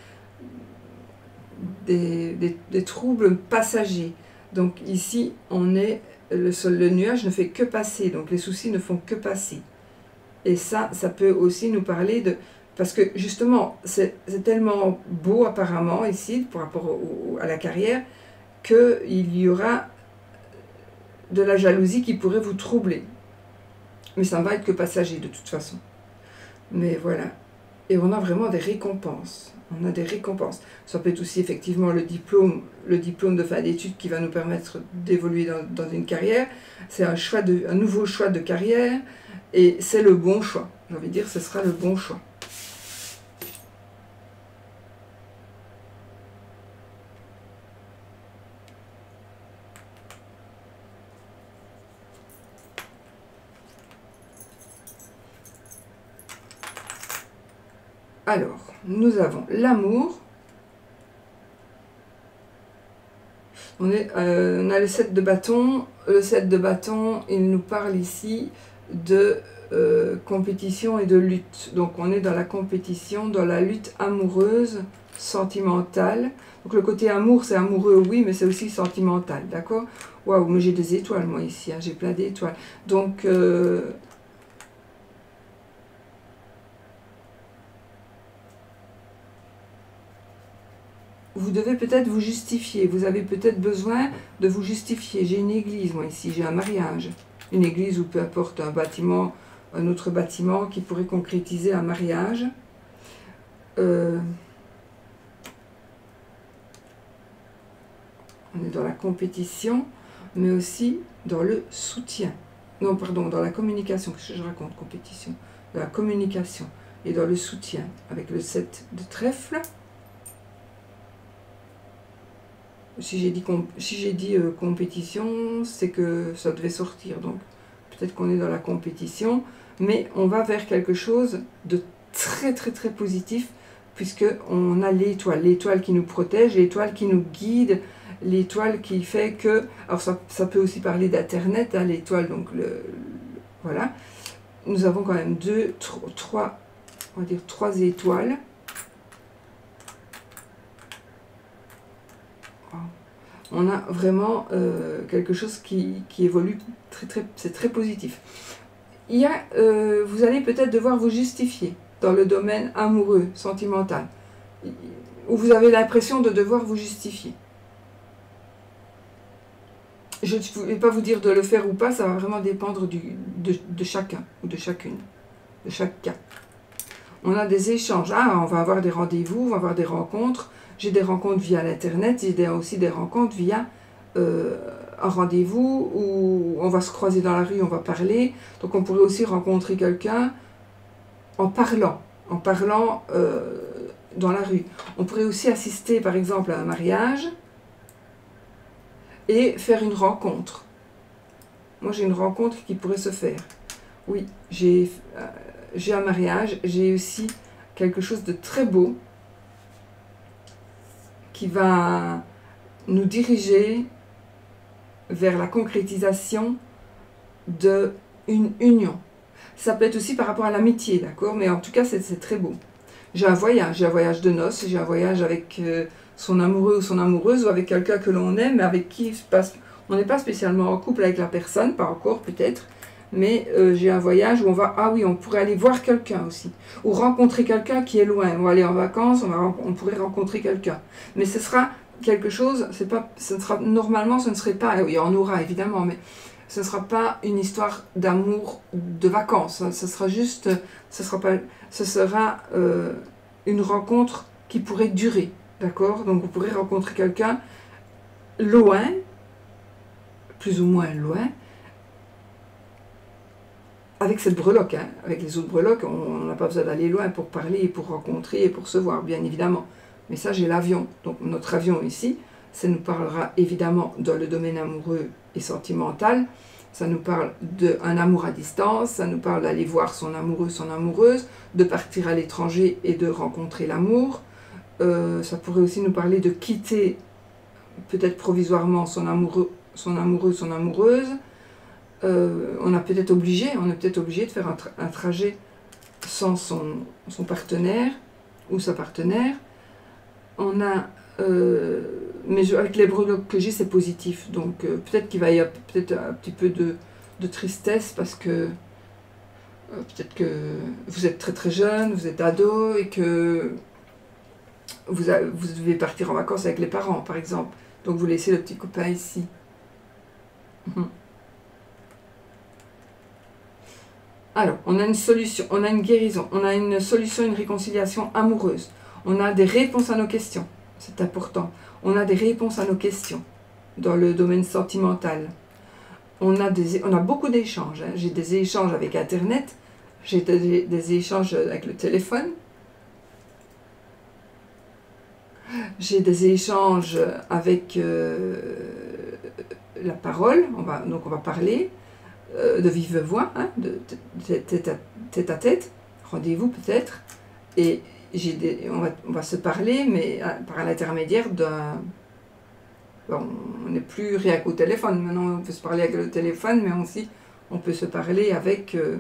des, des, des troubles passagers. Donc ici, on est, le, le nuage ne fait que passer. Donc les soucis ne font que passer. Et ça, ça peut aussi nous parler de... Parce que justement, c'est tellement beau apparemment ici, par rapport au, à la carrière, qu'il y aura de la jalousie qui pourrait vous troubler. Mais ça ne va être que passager de toute façon. Mais voilà. Et on a vraiment des récompenses. On a des récompenses. Ça peut être aussi effectivement le diplôme, le diplôme de fin d'études qui va nous permettre d'évoluer dans, dans une carrière. C'est un, choix de, un nouveau choix de carrière et c'est le bon choix. J'ai envie de dire, ce sera le bon choix. Alors, nous avons l'amour. On, est, euh, on a le sept de bâton. Le sept de bâton, il nous parle ici de euh, compétition et de lutte. Donc, on est dans la compétition, dans la lutte amoureuse, sentimentale. Donc, le côté amour, c'est amoureux, oui, mais c'est aussi sentimental, d'accord? Waouh, mais j'ai des étoiles, moi, ici. Hein, j'ai plein d'étoiles. Donc... Euh, vous devez peut-être vous justifier, vous avez peut-être besoin de vous justifier. J'ai une église, moi ici, j'ai un mariage. Une église ou peu importe, un bâtiment, un autre bâtiment qui pourrait concrétiser un mariage. Euh, on est dans la compétition, mais aussi dans le soutien. Non, pardon, dans la communication. Qu'est-ce que je raconte, compétition? Dans la communication et dans le soutien, avec le sept de trèfle. Si j'ai dit, si j'ai dit euh, compétition, c'est que ça devait sortir. Donc, peut-être qu'on est dans la compétition. Mais on va vers quelque chose de très, très, très positif. Puisqu'on a l'étoile. L'étoile qui nous protège, l'étoile qui nous guide. L'étoile qui fait que... Alors, ça, ça peut aussi parler d'Internet, hein, l'étoile. Donc, le, le, voilà. Nous avons quand même deux, trois, on va dire trois étoiles. On a vraiment euh, quelque chose qui, qui évolue très très, c'est très positif. Il y a, euh, vous allez peut-être devoir vous justifier dans le domaine amoureux, sentimental, où vous avez l'impression de devoir vous justifier. Je ne vais pas vous dire de le faire ou pas, ça va vraiment dépendre du, de, de chacun ou de chacune, de chaque cas. On a des échanges, ah, on va avoir des rendez-vous, on va avoir des rencontres. J'ai des rencontres via l'Internet, j'ai aussi des rencontres via euh, un rendez-vous où on va se croiser dans la rue, on va parler. Donc on pourrait aussi rencontrer quelqu'un en parlant, en parlant euh, dans la rue. On pourrait aussi assister par exemple à un mariage et faire une rencontre. Moi j'ai une rencontre qui pourrait se faire. Oui, j'ai euh, j'ai un mariage, j'ai aussi quelque chose de très beau qui va nous diriger vers la concrétisation d'une union. Ça peut être aussi par rapport à l'amitié, d'accord? Mais en tout cas, c'est très beau. j'ai un voyage, j'ai un voyage de noces, j'ai un voyage avec euh, son amoureux ou son amoureuse, ou avec quelqu'un que l'on aime, mais avec qui se passe, on n'est pas spécialement en couple avec la personne, pas encore peut-être, mais euh, j'ai un voyage où on va, ah oui, on pourrait aller voir quelqu'un aussi, ou rencontrer quelqu'un qui est loin, on va aller en vacances, on, va, on pourrait rencontrer quelqu'un, mais ce sera quelque chose, c'est pas, ce ne sera, normalement ce ne serait pas, oui, on aura évidemment, mais ce ne sera pas une histoire d'amour de vacances, ce sera juste, ce sera, pas, ce sera euh, une rencontre qui pourrait durer, d'accord? Donc vous pourrez rencontrer quelqu'un loin, plus ou moins loin, avec cette breloque, hein. Avec les autres breloques, on n'a pas besoin d'aller loin pour parler, pour rencontrer et pour se voir, bien évidemment. Mais ça, j'ai l'avion. Donc notre avion ici, ça nous parlera évidemment dans le domaine amoureux et sentimental. Ça nous parle d'un amour à distance, ça nous parle d'aller voir son amoureux, son amoureuse, de partir à l'étranger et de rencontrer l'amour. Euh, ça pourrait aussi nous parler de quitter peut-être provisoirement son amoureux, son amoureux, son amoureuse. Euh, on a peut-être obligé, on est peut-être obligé de faire un, tra un trajet sans son, son partenaire ou sa partenaire. On a, euh, mais je, avec les breloques que j'ai, c'est positif. Donc euh, peut-être qu'il va y avoir peut-être un petit peu de, de tristesse parce que euh, peut-être que vous êtes très très jeune, vous êtes ado et que vous, a, vous devez partir en vacances avec les parents, par exemple. Donc vous laissez le petit copain ici. Mmh. Alors, on a une solution, on a une guérison, on a une solution, une réconciliation amoureuse. On a des réponses à nos questions, c'est important. On a des réponses à nos questions dans le domaine sentimental. On a, des, on a beaucoup d'échanges. Hein. J'ai des échanges avec Internet, j'ai des, des échanges avec le téléphone, j'ai des échanges avec euh, la parole, on va, donc on va parler. De vive voix, hein, de tête à tête, à tête rendez-vous peut-être, et j'ai des, on, va, on va se parler, mais par l'intermédiaire d'un... Bon, on n'est plus rien qu'au téléphone, maintenant on peut se parler avec le téléphone, mais aussi on peut se parler avec euh,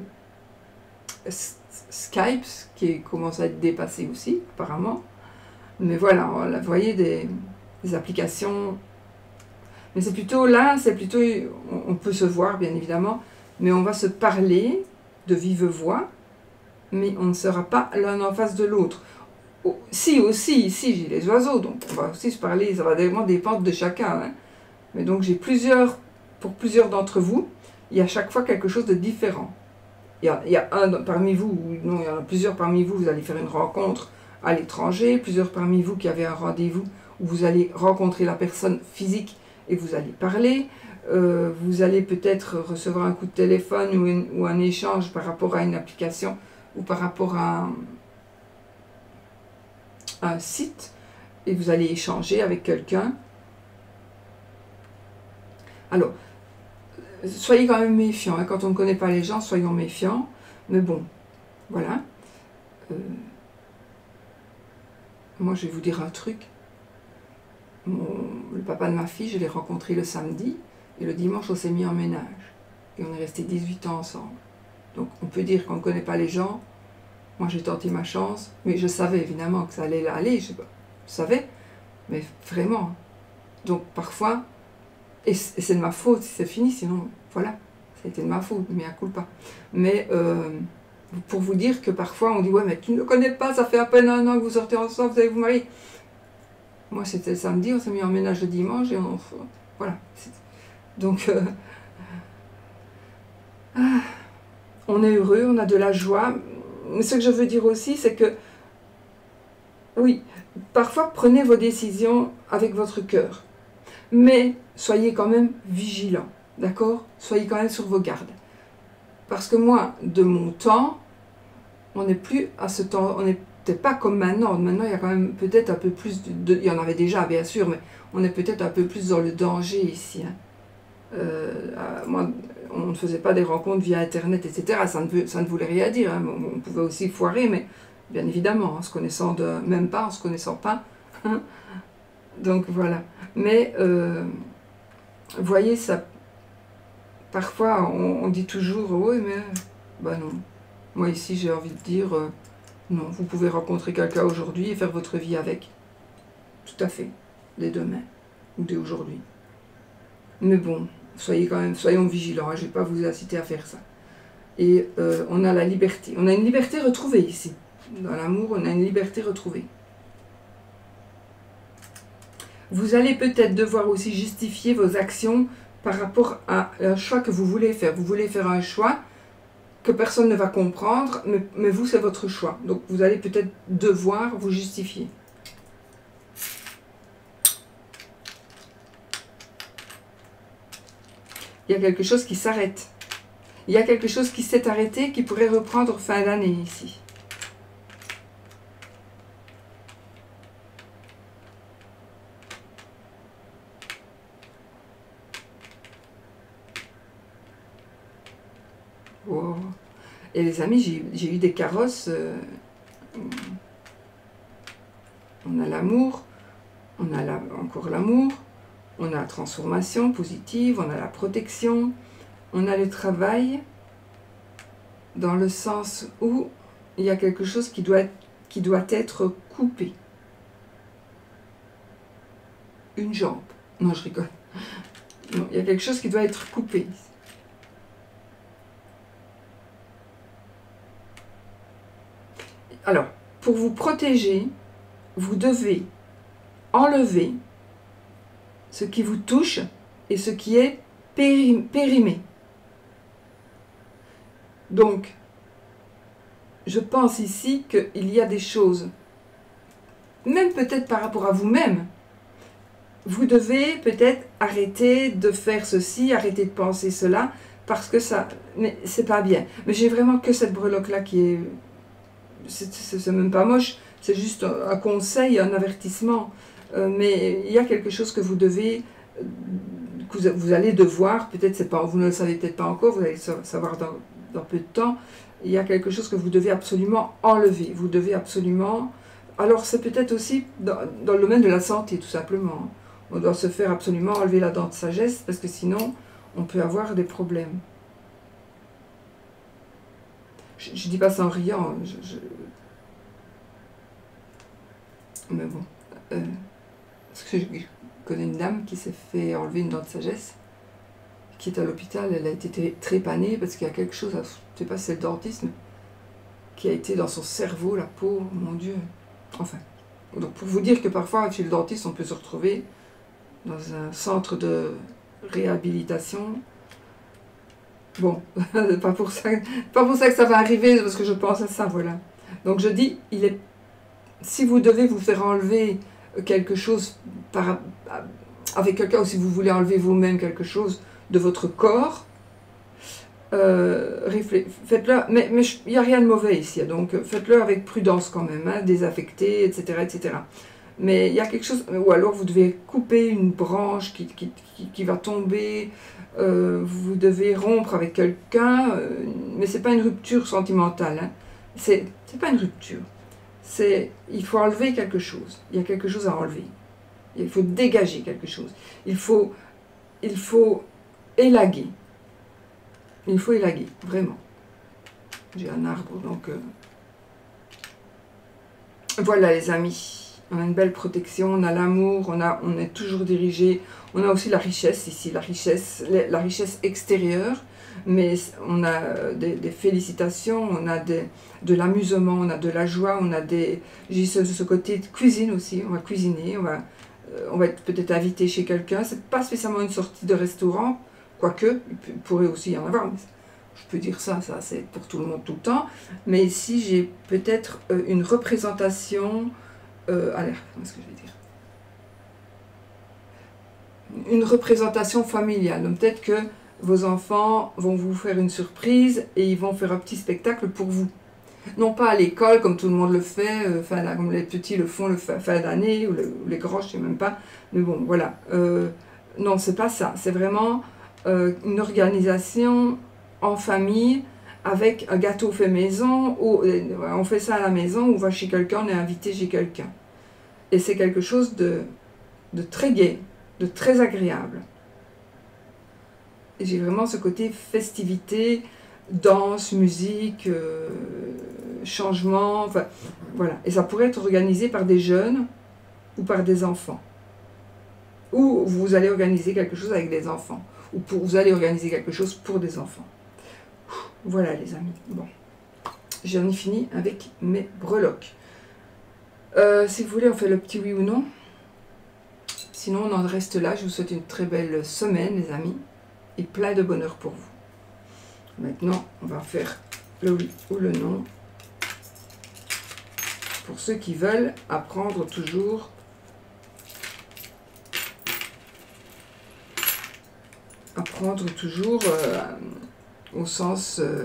Skype, qui commence à être dépassé aussi, apparemment. Mais voilà, vous voyez, des, des applications... Mais c'est plutôt là, c'est plutôt, on peut se voir bien évidemment, mais on va se parler de vive voix, mais on ne sera pas l'un en face de l'autre. Oh, si aussi, ici j'ai les oiseaux, donc on va aussi se parler, ça va vraiment dépendre de chacun. Hein. Mais donc j'ai plusieurs, pour plusieurs d'entre vous, il y a chaque fois quelque chose de différent. Il y a, il y a un parmi vous, ou non, il y en a plusieurs parmi vous, vous allez faire une rencontre à l'étranger, plusieurs parmi vous qui avez un rendez-vous où vous allez rencontrer la personne physique et vous allez parler, euh, vous allez peut-être recevoir un coup de téléphone ou, une, ou un échange par rapport à une application ou par rapport à un, à un site, et vous allez échanger avec quelqu'un. Alors, soyez quand même méfiants, hein. Quand on ne connaît pas les gens, soyons méfiants, mais bon, voilà. Euh, moi je vais vous dire un truc. Mon, le papa de ma fille, je l'ai rencontré le samedi, et le dimanche, on s'est mis en ménage. Et on est resté dix-huit ans ensemble. Donc on peut dire qu'on ne connaît pas les gens. Moi, j'ai tenté ma chance, mais je savais évidemment que ça allait aller, je sais pas, je savais, mais vraiment. Donc parfois, et c'est de ma faute si c'est fini, sinon, voilà, ça a été de ma faute, mais à coup pas. Mais euh, pour vous dire que parfois, on dit, ouais, mais tu ne le connais pas, ça fait à peine un an que vous sortez ensemble, vous allez vous marier. Moi, c'était le samedi, on s'est mis en ménage le dimanche, et on... Voilà. Donc, euh, ah, on est heureux, on a de la joie. Mais ce que je veux dire aussi, c'est que, oui, parfois, prenez vos décisions avec votre cœur. Mais soyez quand même vigilants, d'accord? Soyez quand même sur vos gardes. Parce que moi, de mon temps, on n'est plus à ce temps... On n'est peut-être pas comme maintenant. Maintenant, il y a quand même peut-être un peu plus... De, il y en avait déjà, bien sûr, mais on est peut-être un peu plus dans le danger ici. Hein. Euh, moi, on ne faisait pas des rencontres via Internet, et cetera. Ça ne, veut, ça ne voulait rien dire. Hein. On pouvait aussi foirer, mais bien évidemment, en se connaissant de, même pas, en se connaissant pas. Hein. Donc voilà. Mais, euh, vous voyez, ça... Parfois, on, on dit toujours, oui, mais... Ben non. Moi, ici, j'ai envie de dire... Euh, Non, vous pouvez rencontrer quelqu'un aujourd'hui et faire votre vie avec. Tout à fait. Dès demain. Ou dès aujourd'hui. Mais bon, soyez quand même, soyons vigilants. Hein, je ne vais pas vous inciter à faire ça. Et euh, on a la liberté. On a une liberté retrouvée ici. Dans l'amour, on a une liberté retrouvée. Vous allez peut-être devoir aussi justifier vos actions par rapport à un choix que vous voulez faire. Vous voulez faire un choix que personne ne va comprendre, mais, mais vous, c'est votre choix. Donc, vous allez peut-être devoir vous justifier. Il y a quelque chose qui s'arrête. Il y a quelque chose qui s'est arrêté, qui pourrait reprendre fin d'année ici. Wow. Et les amis, j'ai eu des carrosses. Euh, on a l'amour, on a la, encore l'amour, on a la transformation positive, on a la protection, on a le travail, dans le sens où il y a quelque chose qui doit être, qui doit être coupé. Une jambe. Non, je rigole. Non, il y a quelque chose qui doit être coupé. Alors, pour vous protéger, vous devez enlever ce qui vous touche et ce qui est périmé. Donc, je pense ici qu'il y a des choses, même peut-être par rapport à vous-même, vous devez peut-être arrêter de faire ceci, arrêter de penser cela, parce que ça, mais c'est pas bien. Mais j'ai vraiment que cette breloque-là qui est... C'est même pas moche, c'est juste un conseil, un avertissement. Euh, mais il y a quelque chose que vous devez, que vous, vous allez devoir, peut-être c'est pas, vous ne le savez peut-être pas encore, vous allez le savoir dans, dans peu de temps, il y a quelque chose que vous devez absolument enlever. Vous devez absolument... Alors c'est peut-être aussi dans, dans le domaine de la santé, tout simplement. On doit se faire absolument enlever la dent de sagesse, parce que sinon, on peut avoir des problèmes. Je ne dis pas ça en riant, je, je... mais bon. Euh, parce que je connais une dame qui s'est fait enlever une dent de sagesse, qui est à l'hôpital, elle a été trépanée parce qu'il y a quelque chose, je ne sais pas si c'est le dentisme, qui a été dans son cerveau, la peau, mon Dieu. Enfin, donc pour vous dire que parfois, chez le dentiste, on peut se retrouver dans un centre de réhabilitation. Bon, pas pour ça, pas pour ça que ça va arriver, parce que je pense à ça, voilà. Donc je dis, il est, si vous devez vous faire enlever quelque chose par, avec quelqu'un, ou si vous voulez enlever vous-même quelque chose de votre corps, euh, faites-le, mais il n'y a rien de mauvais ici, donc faites-le avec prudence quand même, hein, désaffecté, et cetera, et cetera. Mais il y a quelque chose, ou alors vous devez couper une branche qui, qui, qui, qui va tomber, euh, vous devez rompre avec quelqu'un, euh, mais c'est pas une rupture sentimentale, hein. C'est pas une rupture, c'est, il faut enlever quelque chose, il y a quelque chose à enlever, il faut dégager quelque chose, il faut, il faut élaguer, il faut élaguer, vraiment. J'ai un arbre, donc... Euh... Voilà les amis. On a une belle protection, on a l'amour, on, a, on est toujours dirigé. On a aussi la richesse ici, la richesse, la richesse extérieure. Mais on a des, des félicitations, on a des, de l'amusement, on a de la joie, on a des... J'ai ce, ce côté de cuisine aussi, on va cuisiner, on va, on va être peut-être invité chez quelqu'un. C'est pas spécialement une sortie de restaurant, quoique, il pourrait aussi y en avoir. Mais je peux dire ça, ça c'est pour tout le monde tout le temps. Mais ici, j'ai peut-être une représentation... Euh, allez, comment est-ce que je vais dire? Une représentation familiale. Donc peut-être que vos enfants vont vous faire une surprise et ils vont faire un petit spectacle pour vous. Non pas à l'école comme tout le monde le fait, euh, fin, là, comme les petits le font le fin, fin d'année, ou, ou les grands, je ne sais même pas. Mais bon, voilà. Euh, non, c'est pas ça. C'est vraiment euh, une organisation en famille, avec un gâteau fait maison, ou on fait ça à la maison, ou on va chez quelqu'un, on est invité chez quelqu'un. Et c'est quelque chose de, de très gai, de très agréable. Et j'ai vraiment ce côté festivité, danse, musique, euh, changement, enfin, voilà. Et ça pourrait être organisé par des jeunes ou par des enfants. Ou vous allez organiser quelque chose avec des enfants. Ou pour, vous allez organiser quelque chose pour des enfants. Voilà les amis. Bon. J'en ai fini avec mes breloques. Euh, si vous voulez, on fait le petit oui ou non. Sinon, on en reste là. Je vous souhaite une très belle semaine, les amis. Et plein de bonheur pour vous. Maintenant, on va faire le oui ou le non. Pour ceux qui veulent apprendre toujours apprendre toujours euh, au sens euh,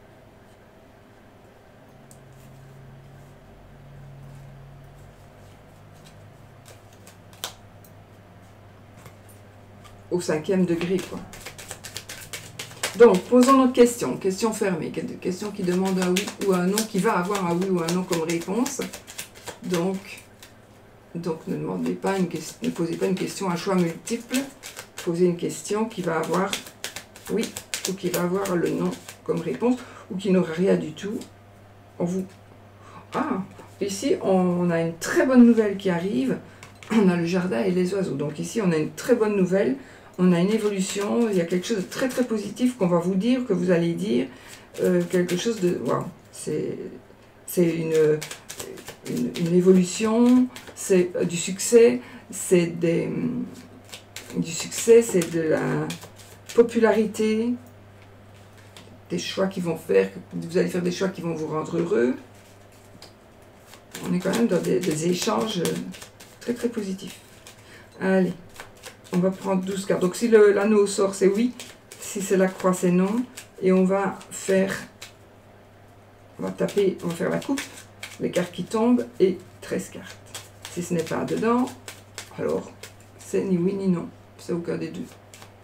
au cinquième degré, quoi. Donc, posons notre question, question fermée, question qui demande un oui ou un non, qui va avoir un oui ou un non comme réponse. Donc, donc ne demandez pas une question, ne posez pas une question à choix multiple. Poser une question qui va avoir oui ou qui va avoir le non comme réponse ou qui n'aura rien du tout. On vous... Ah, ici on a une très bonne nouvelle qui arrive. On a le jardin et les oiseaux. Donc ici on a une très bonne nouvelle. On a une évolution. Il y a quelque chose de très très positif qu'on va vous dire, que vous allez dire. Euh, quelque chose de... Waouh, c'est une, une, une évolution, c'est du succès, c'est des... du succès, c'est de la popularité, des choix qui vont faire, vous allez faire des choix qui vont vous rendre heureux. On est quand même dans des, des échanges très très positifs. Allez, on va prendre douze cartes. Donc si l'anneau sort, c'est oui. Si c'est la croix, c'est non. Et on va faire, on va taper, on va faire la coupe, les cartes qui tombent et treize cartes. Si ce n'est pas dedans, alors c'est ni oui ni non. C'est aucun des deux.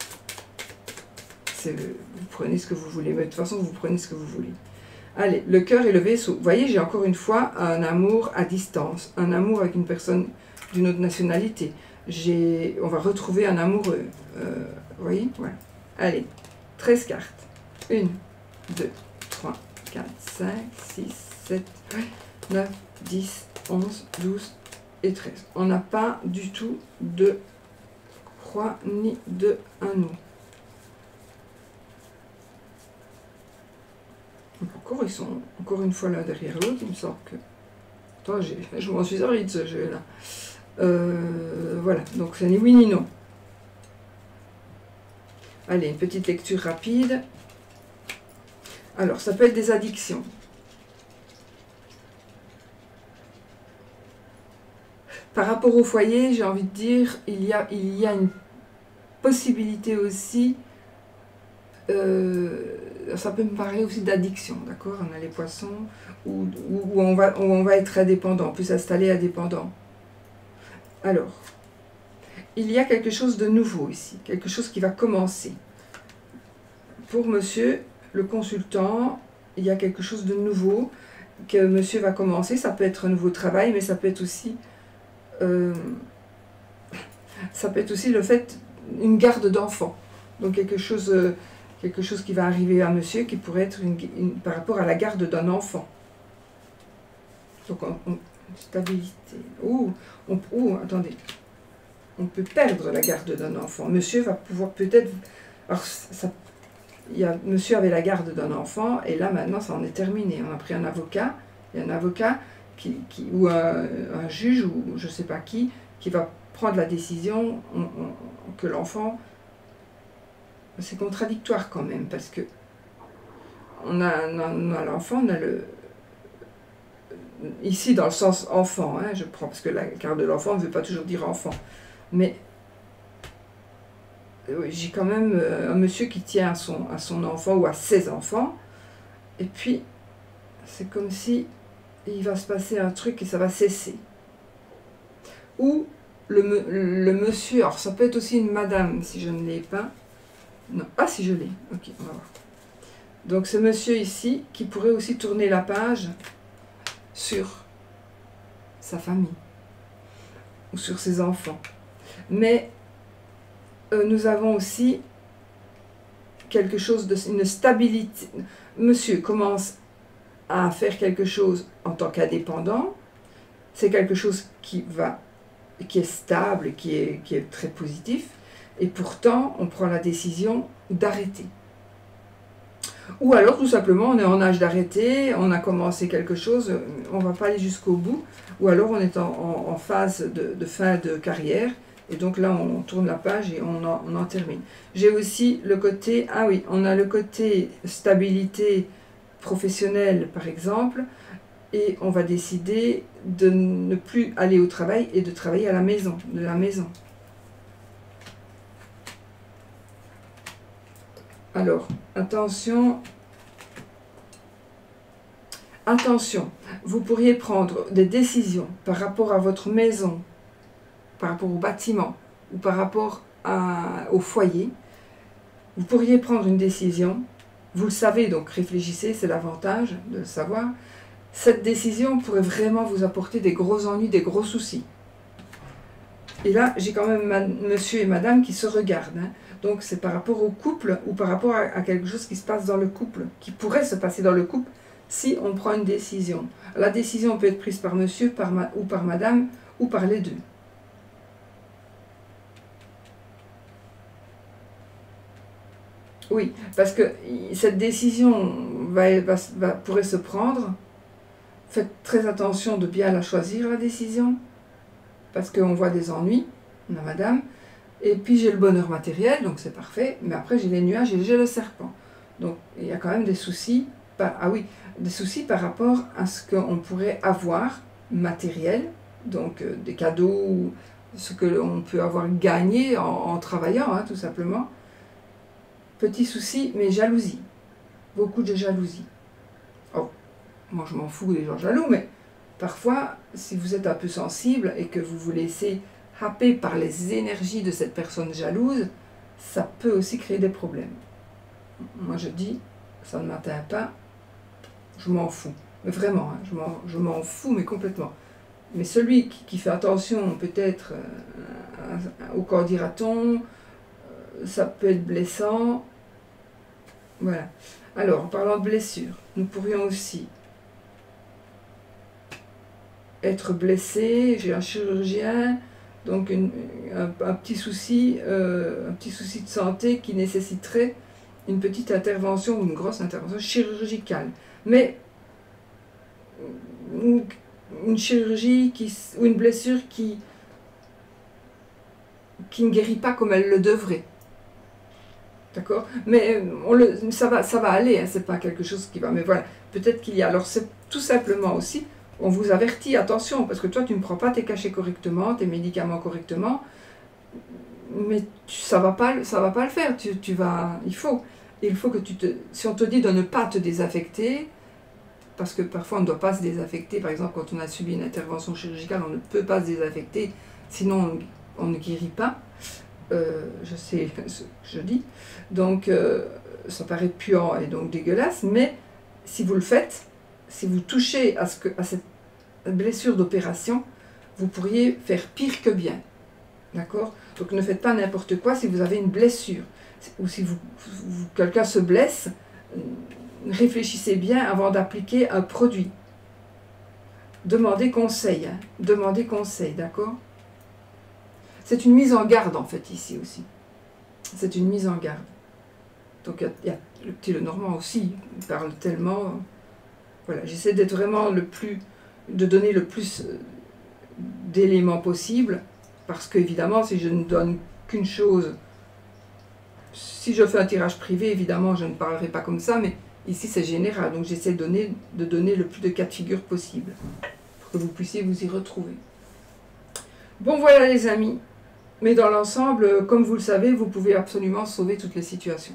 Vous prenez ce que vous voulez. Mais de toute façon, vous prenez ce que vous voulez. Allez, le cœur et le vaisseau. Vous voyez, j'ai encore une fois un amour à distance. Un amour avec une personne d'une autre nationalité. On va retrouver un amoureux. Euh, vous voyez, voilà. Allez, treize cartes. un, deux, trois, quatre, cinq, six, sept, neuf, dix, onze, douze et treize. On n'a pas du tout de croix ni de anneau. Encore, ils sont encore une fois l'un derrière l'autre, il me semble que... Attends, je m'en suis servi de ce jeu-là. Euh, voilà, donc c'est ni oui ni non. Allez, une petite lecture rapide. Alors, ça peut être des addictions. Par rapport au foyer, j'ai envie de dire, il y a, il y a une possibilité aussi... Euh, ça peut me parler aussi d'addiction, d'accord? On a les poissons où, où, où, on va, où on va être indépendant, on peut s'installer indépendant. Alors, il y a quelque chose de nouveau ici, quelque chose qui va commencer. Pour monsieur, le consultant, il y a quelque chose de nouveau que monsieur va commencer. Ça peut être un nouveau travail, mais ça peut être aussi, euh, ça peut être aussi le fait, une garde d'enfant. Donc quelque chose... Euh, quelque chose qui va arriver à monsieur qui pourrait être une, une, par rapport à la garde d'un enfant. Donc, on, on, stabilité. Ouh, on, ouh, attendez. On peut perdre la garde d'un enfant. Monsieur va pouvoir peut-être... Alors, ça, il y a, monsieur avait la garde d'un enfant, et là, maintenant, ça en est terminé. On a pris un avocat, et un avocat, qui, qui, ou un, un juge, ou je ne sais pas qui, qui va prendre la décision on, on, que l'enfant... C'est contradictoire quand même, parce que on a, on a l'enfant, on a le... Ici, dans le sens enfant, hein, je prends, parce que la carte de l'enfant ne veut pas toujours dire enfant. Mais oui, j'ai quand même euh, un monsieur qui tient à son, à son enfant ou à ses enfants, et puis c'est comme si il va se passer un truc et ça va cesser. Ou le, le monsieur, alors ça peut être aussi une madame, si je ne l'ai pas. Non, ah si je l'ai, ok, on va voir. Donc ce monsieur ici, qui pourrait aussi tourner la page sur sa famille, ou sur ses enfants. Mais euh, nous avons aussi quelque chose de... une stabilité. Monsieur commence à faire quelque chose en tant qu'indépendant, c'est quelque chose qui va, qui est stable, qui est, qui est très positif, et pourtant on prend la décision d'arrêter. Ou alors tout simplement on est en âge d'arrêter, on a commencé quelque chose, on ne va pas aller jusqu'au bout, ou alors on est en, en, en phase de, de fin de carrière, et donc là on tourne la page et on en, on en termine. J'ai aussi le côté, ah oui, on a le côté stabilité professionnelle par exemple, et on va décider de ne plus aller au travail et de travailler à la maison, de la maison. Alors, attention, attention, vous pourriez prendre des décisions par rapport à votre maison, par rapport au bâtiment ou par rapport à, au foyer. Vous pourriez prendre une décision, vous le savez, donc réfléchissez, c'est l'avantage de le savoir. Cette décision pourrait vraiment vous apporter des gros ennuis, des gros soucis. Et là, j'ai quand même ma, monsieur et madame qui se regardent. Hein. Donc c'est par rapport au couple ou par rapport à, à quelque chose qui se passe dans le couple, qui pourrait se passer dans le couple si on prend une décision. La décision peut être prise par monsieur par ma, ou par madame ou par les deux. Oui, parce que cette décision va, va, va, pourrait se prendre. Faites très attention de bien la choisir, la décision, parce qu'on voit des ennuis, on a madame. Et puis j'ai le bonheur matériel, donc c'est parfait, mais après j'ai les nuages et j'ai le serpent. Donc il y a quand même des soucis, par, ah oui, des soucis par rapport à ce qu'on pourrait avoir matériel, donc euh, des cadeaux, ce qu'on peut avoir gagné en, en travaillant, hein, tout simplement. Petit souci, mais jalousie, beaucoup de jalousie. Oh, moi je m'en fous des gens jaloux, mais parfois, si vous êtes un peu sensible et que vous vous laissez happé par les énergies de cette personne jalouse, ça peut aussi créer des problèmes. Moi je dis, ça ne m'atteint pas, je m'en fous. Mais vraiment, hein, je m'en fous, mais complètement. Mais celui qui, qui fait attention peut-être euh, au corps dira-t-on, euh, ça peut être blessant. Voilà. Alors, en parlant de blessures, nous pourrions aussi être blessés. J'ai un chirurgien, donc une, un, un, petit souci, euh, un petit souci de santé qui nécessiterait une petite intervention ou une grosse intervention chirurgicale. Mais une, une chirurgie qui, ou une blessure qui, qui ne guérit pas comme elle le devrait. D'accord? Mais on le, ça, va, ça va aller, hein, c'est pas quelque chose qui va... Mais voilà, peut-être qu'il y a... Alors c'est tout simplement aussi... On vous avertit, attention, parce que toi, tu ne prends pas tes cachets correctement, tes médicaments correctement, mais tu, ça ne va pas, ça va pas le faire. Tu, tu vas, il faut, il faut que tu te... Si on te dit de ne pas te désaffecter, parce que parfois on ne doit pas se désaffecter, par exemple, quand on a subi une intervention chirurgicale, on ne peut pas se désaffecter, sinon on, on ne guérit pas. Euh, je sais ce que je dis. Donc, euh, ça paraît puant et donc dégueulasse, mais si vous le faites, si vous touchez à, ce que, à cette blessure d'opération, vous pourriez faire pire que bien. D'accord? Donc ne faites pas n'importe quoi si vous avez une blessure. Ou si vous, vous, quelqu'un se blesse, réfléchissez bien avant d'appliquer un produit. Demandez conseil. Hein? Demandez conseil, d'accord? C'est une mise en garde en fait ici aussi. C'est une mise en garde. Donc il y, y a le petit Lenormand aussi, il parle tellement... Voilà, j'essaie d'être vraiment le plus, de donner le plus d'éléments possible, parce qu'évidemment, si je ne donne qu'une chose, si je fais un tirage privé, évidemment, je ne parlerai pas comme ça, mais ici c'est général, donc j'essaie de donner, de donner le plus de cas de figure possible, pour que vous puissiez vous y retrouver. Bon, voilà les amis, mais dans l'ensemble, comme vous le savez, vous pouvez absolument sauver toutes les situations.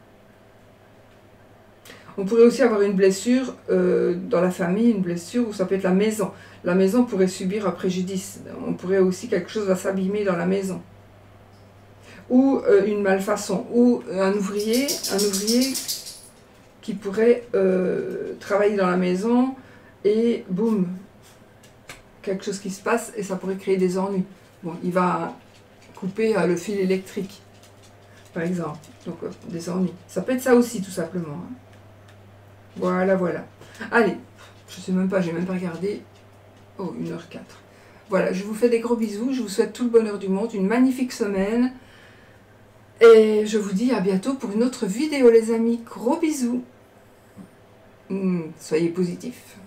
On pourrait aussi avoir une blessure euh, dans la famille, une blessure où ça peut être la maison. La maison pourrait subir un préjudice. On pourrait aussi, quelque chose va s'abîmer dans la maison. Ou euh, une malfaçon. Ou un ouvrier, un ouvrier qui pourrait euh, travailler dans la maison et boum, quelque chose qui se passe et ça pourrait créer des ennuis. Bon, il va couper euh, le fil électrique, par exemple. Donc, euh, des ennuis. Ça peut être ça aussi, tout simplement. Hein. Voilà, voilà. Allez, je sais même pas, j'ai même pas regardé. Oh, une heure quatre. Voilà, je vous fais des gros bisous, je vous souhaite tout le bonheur du monde, une magnifique semaine. Et je vous dis à bientôt pour une autre vidéo les amis. Gros bisous. Mmh, soyez positifs.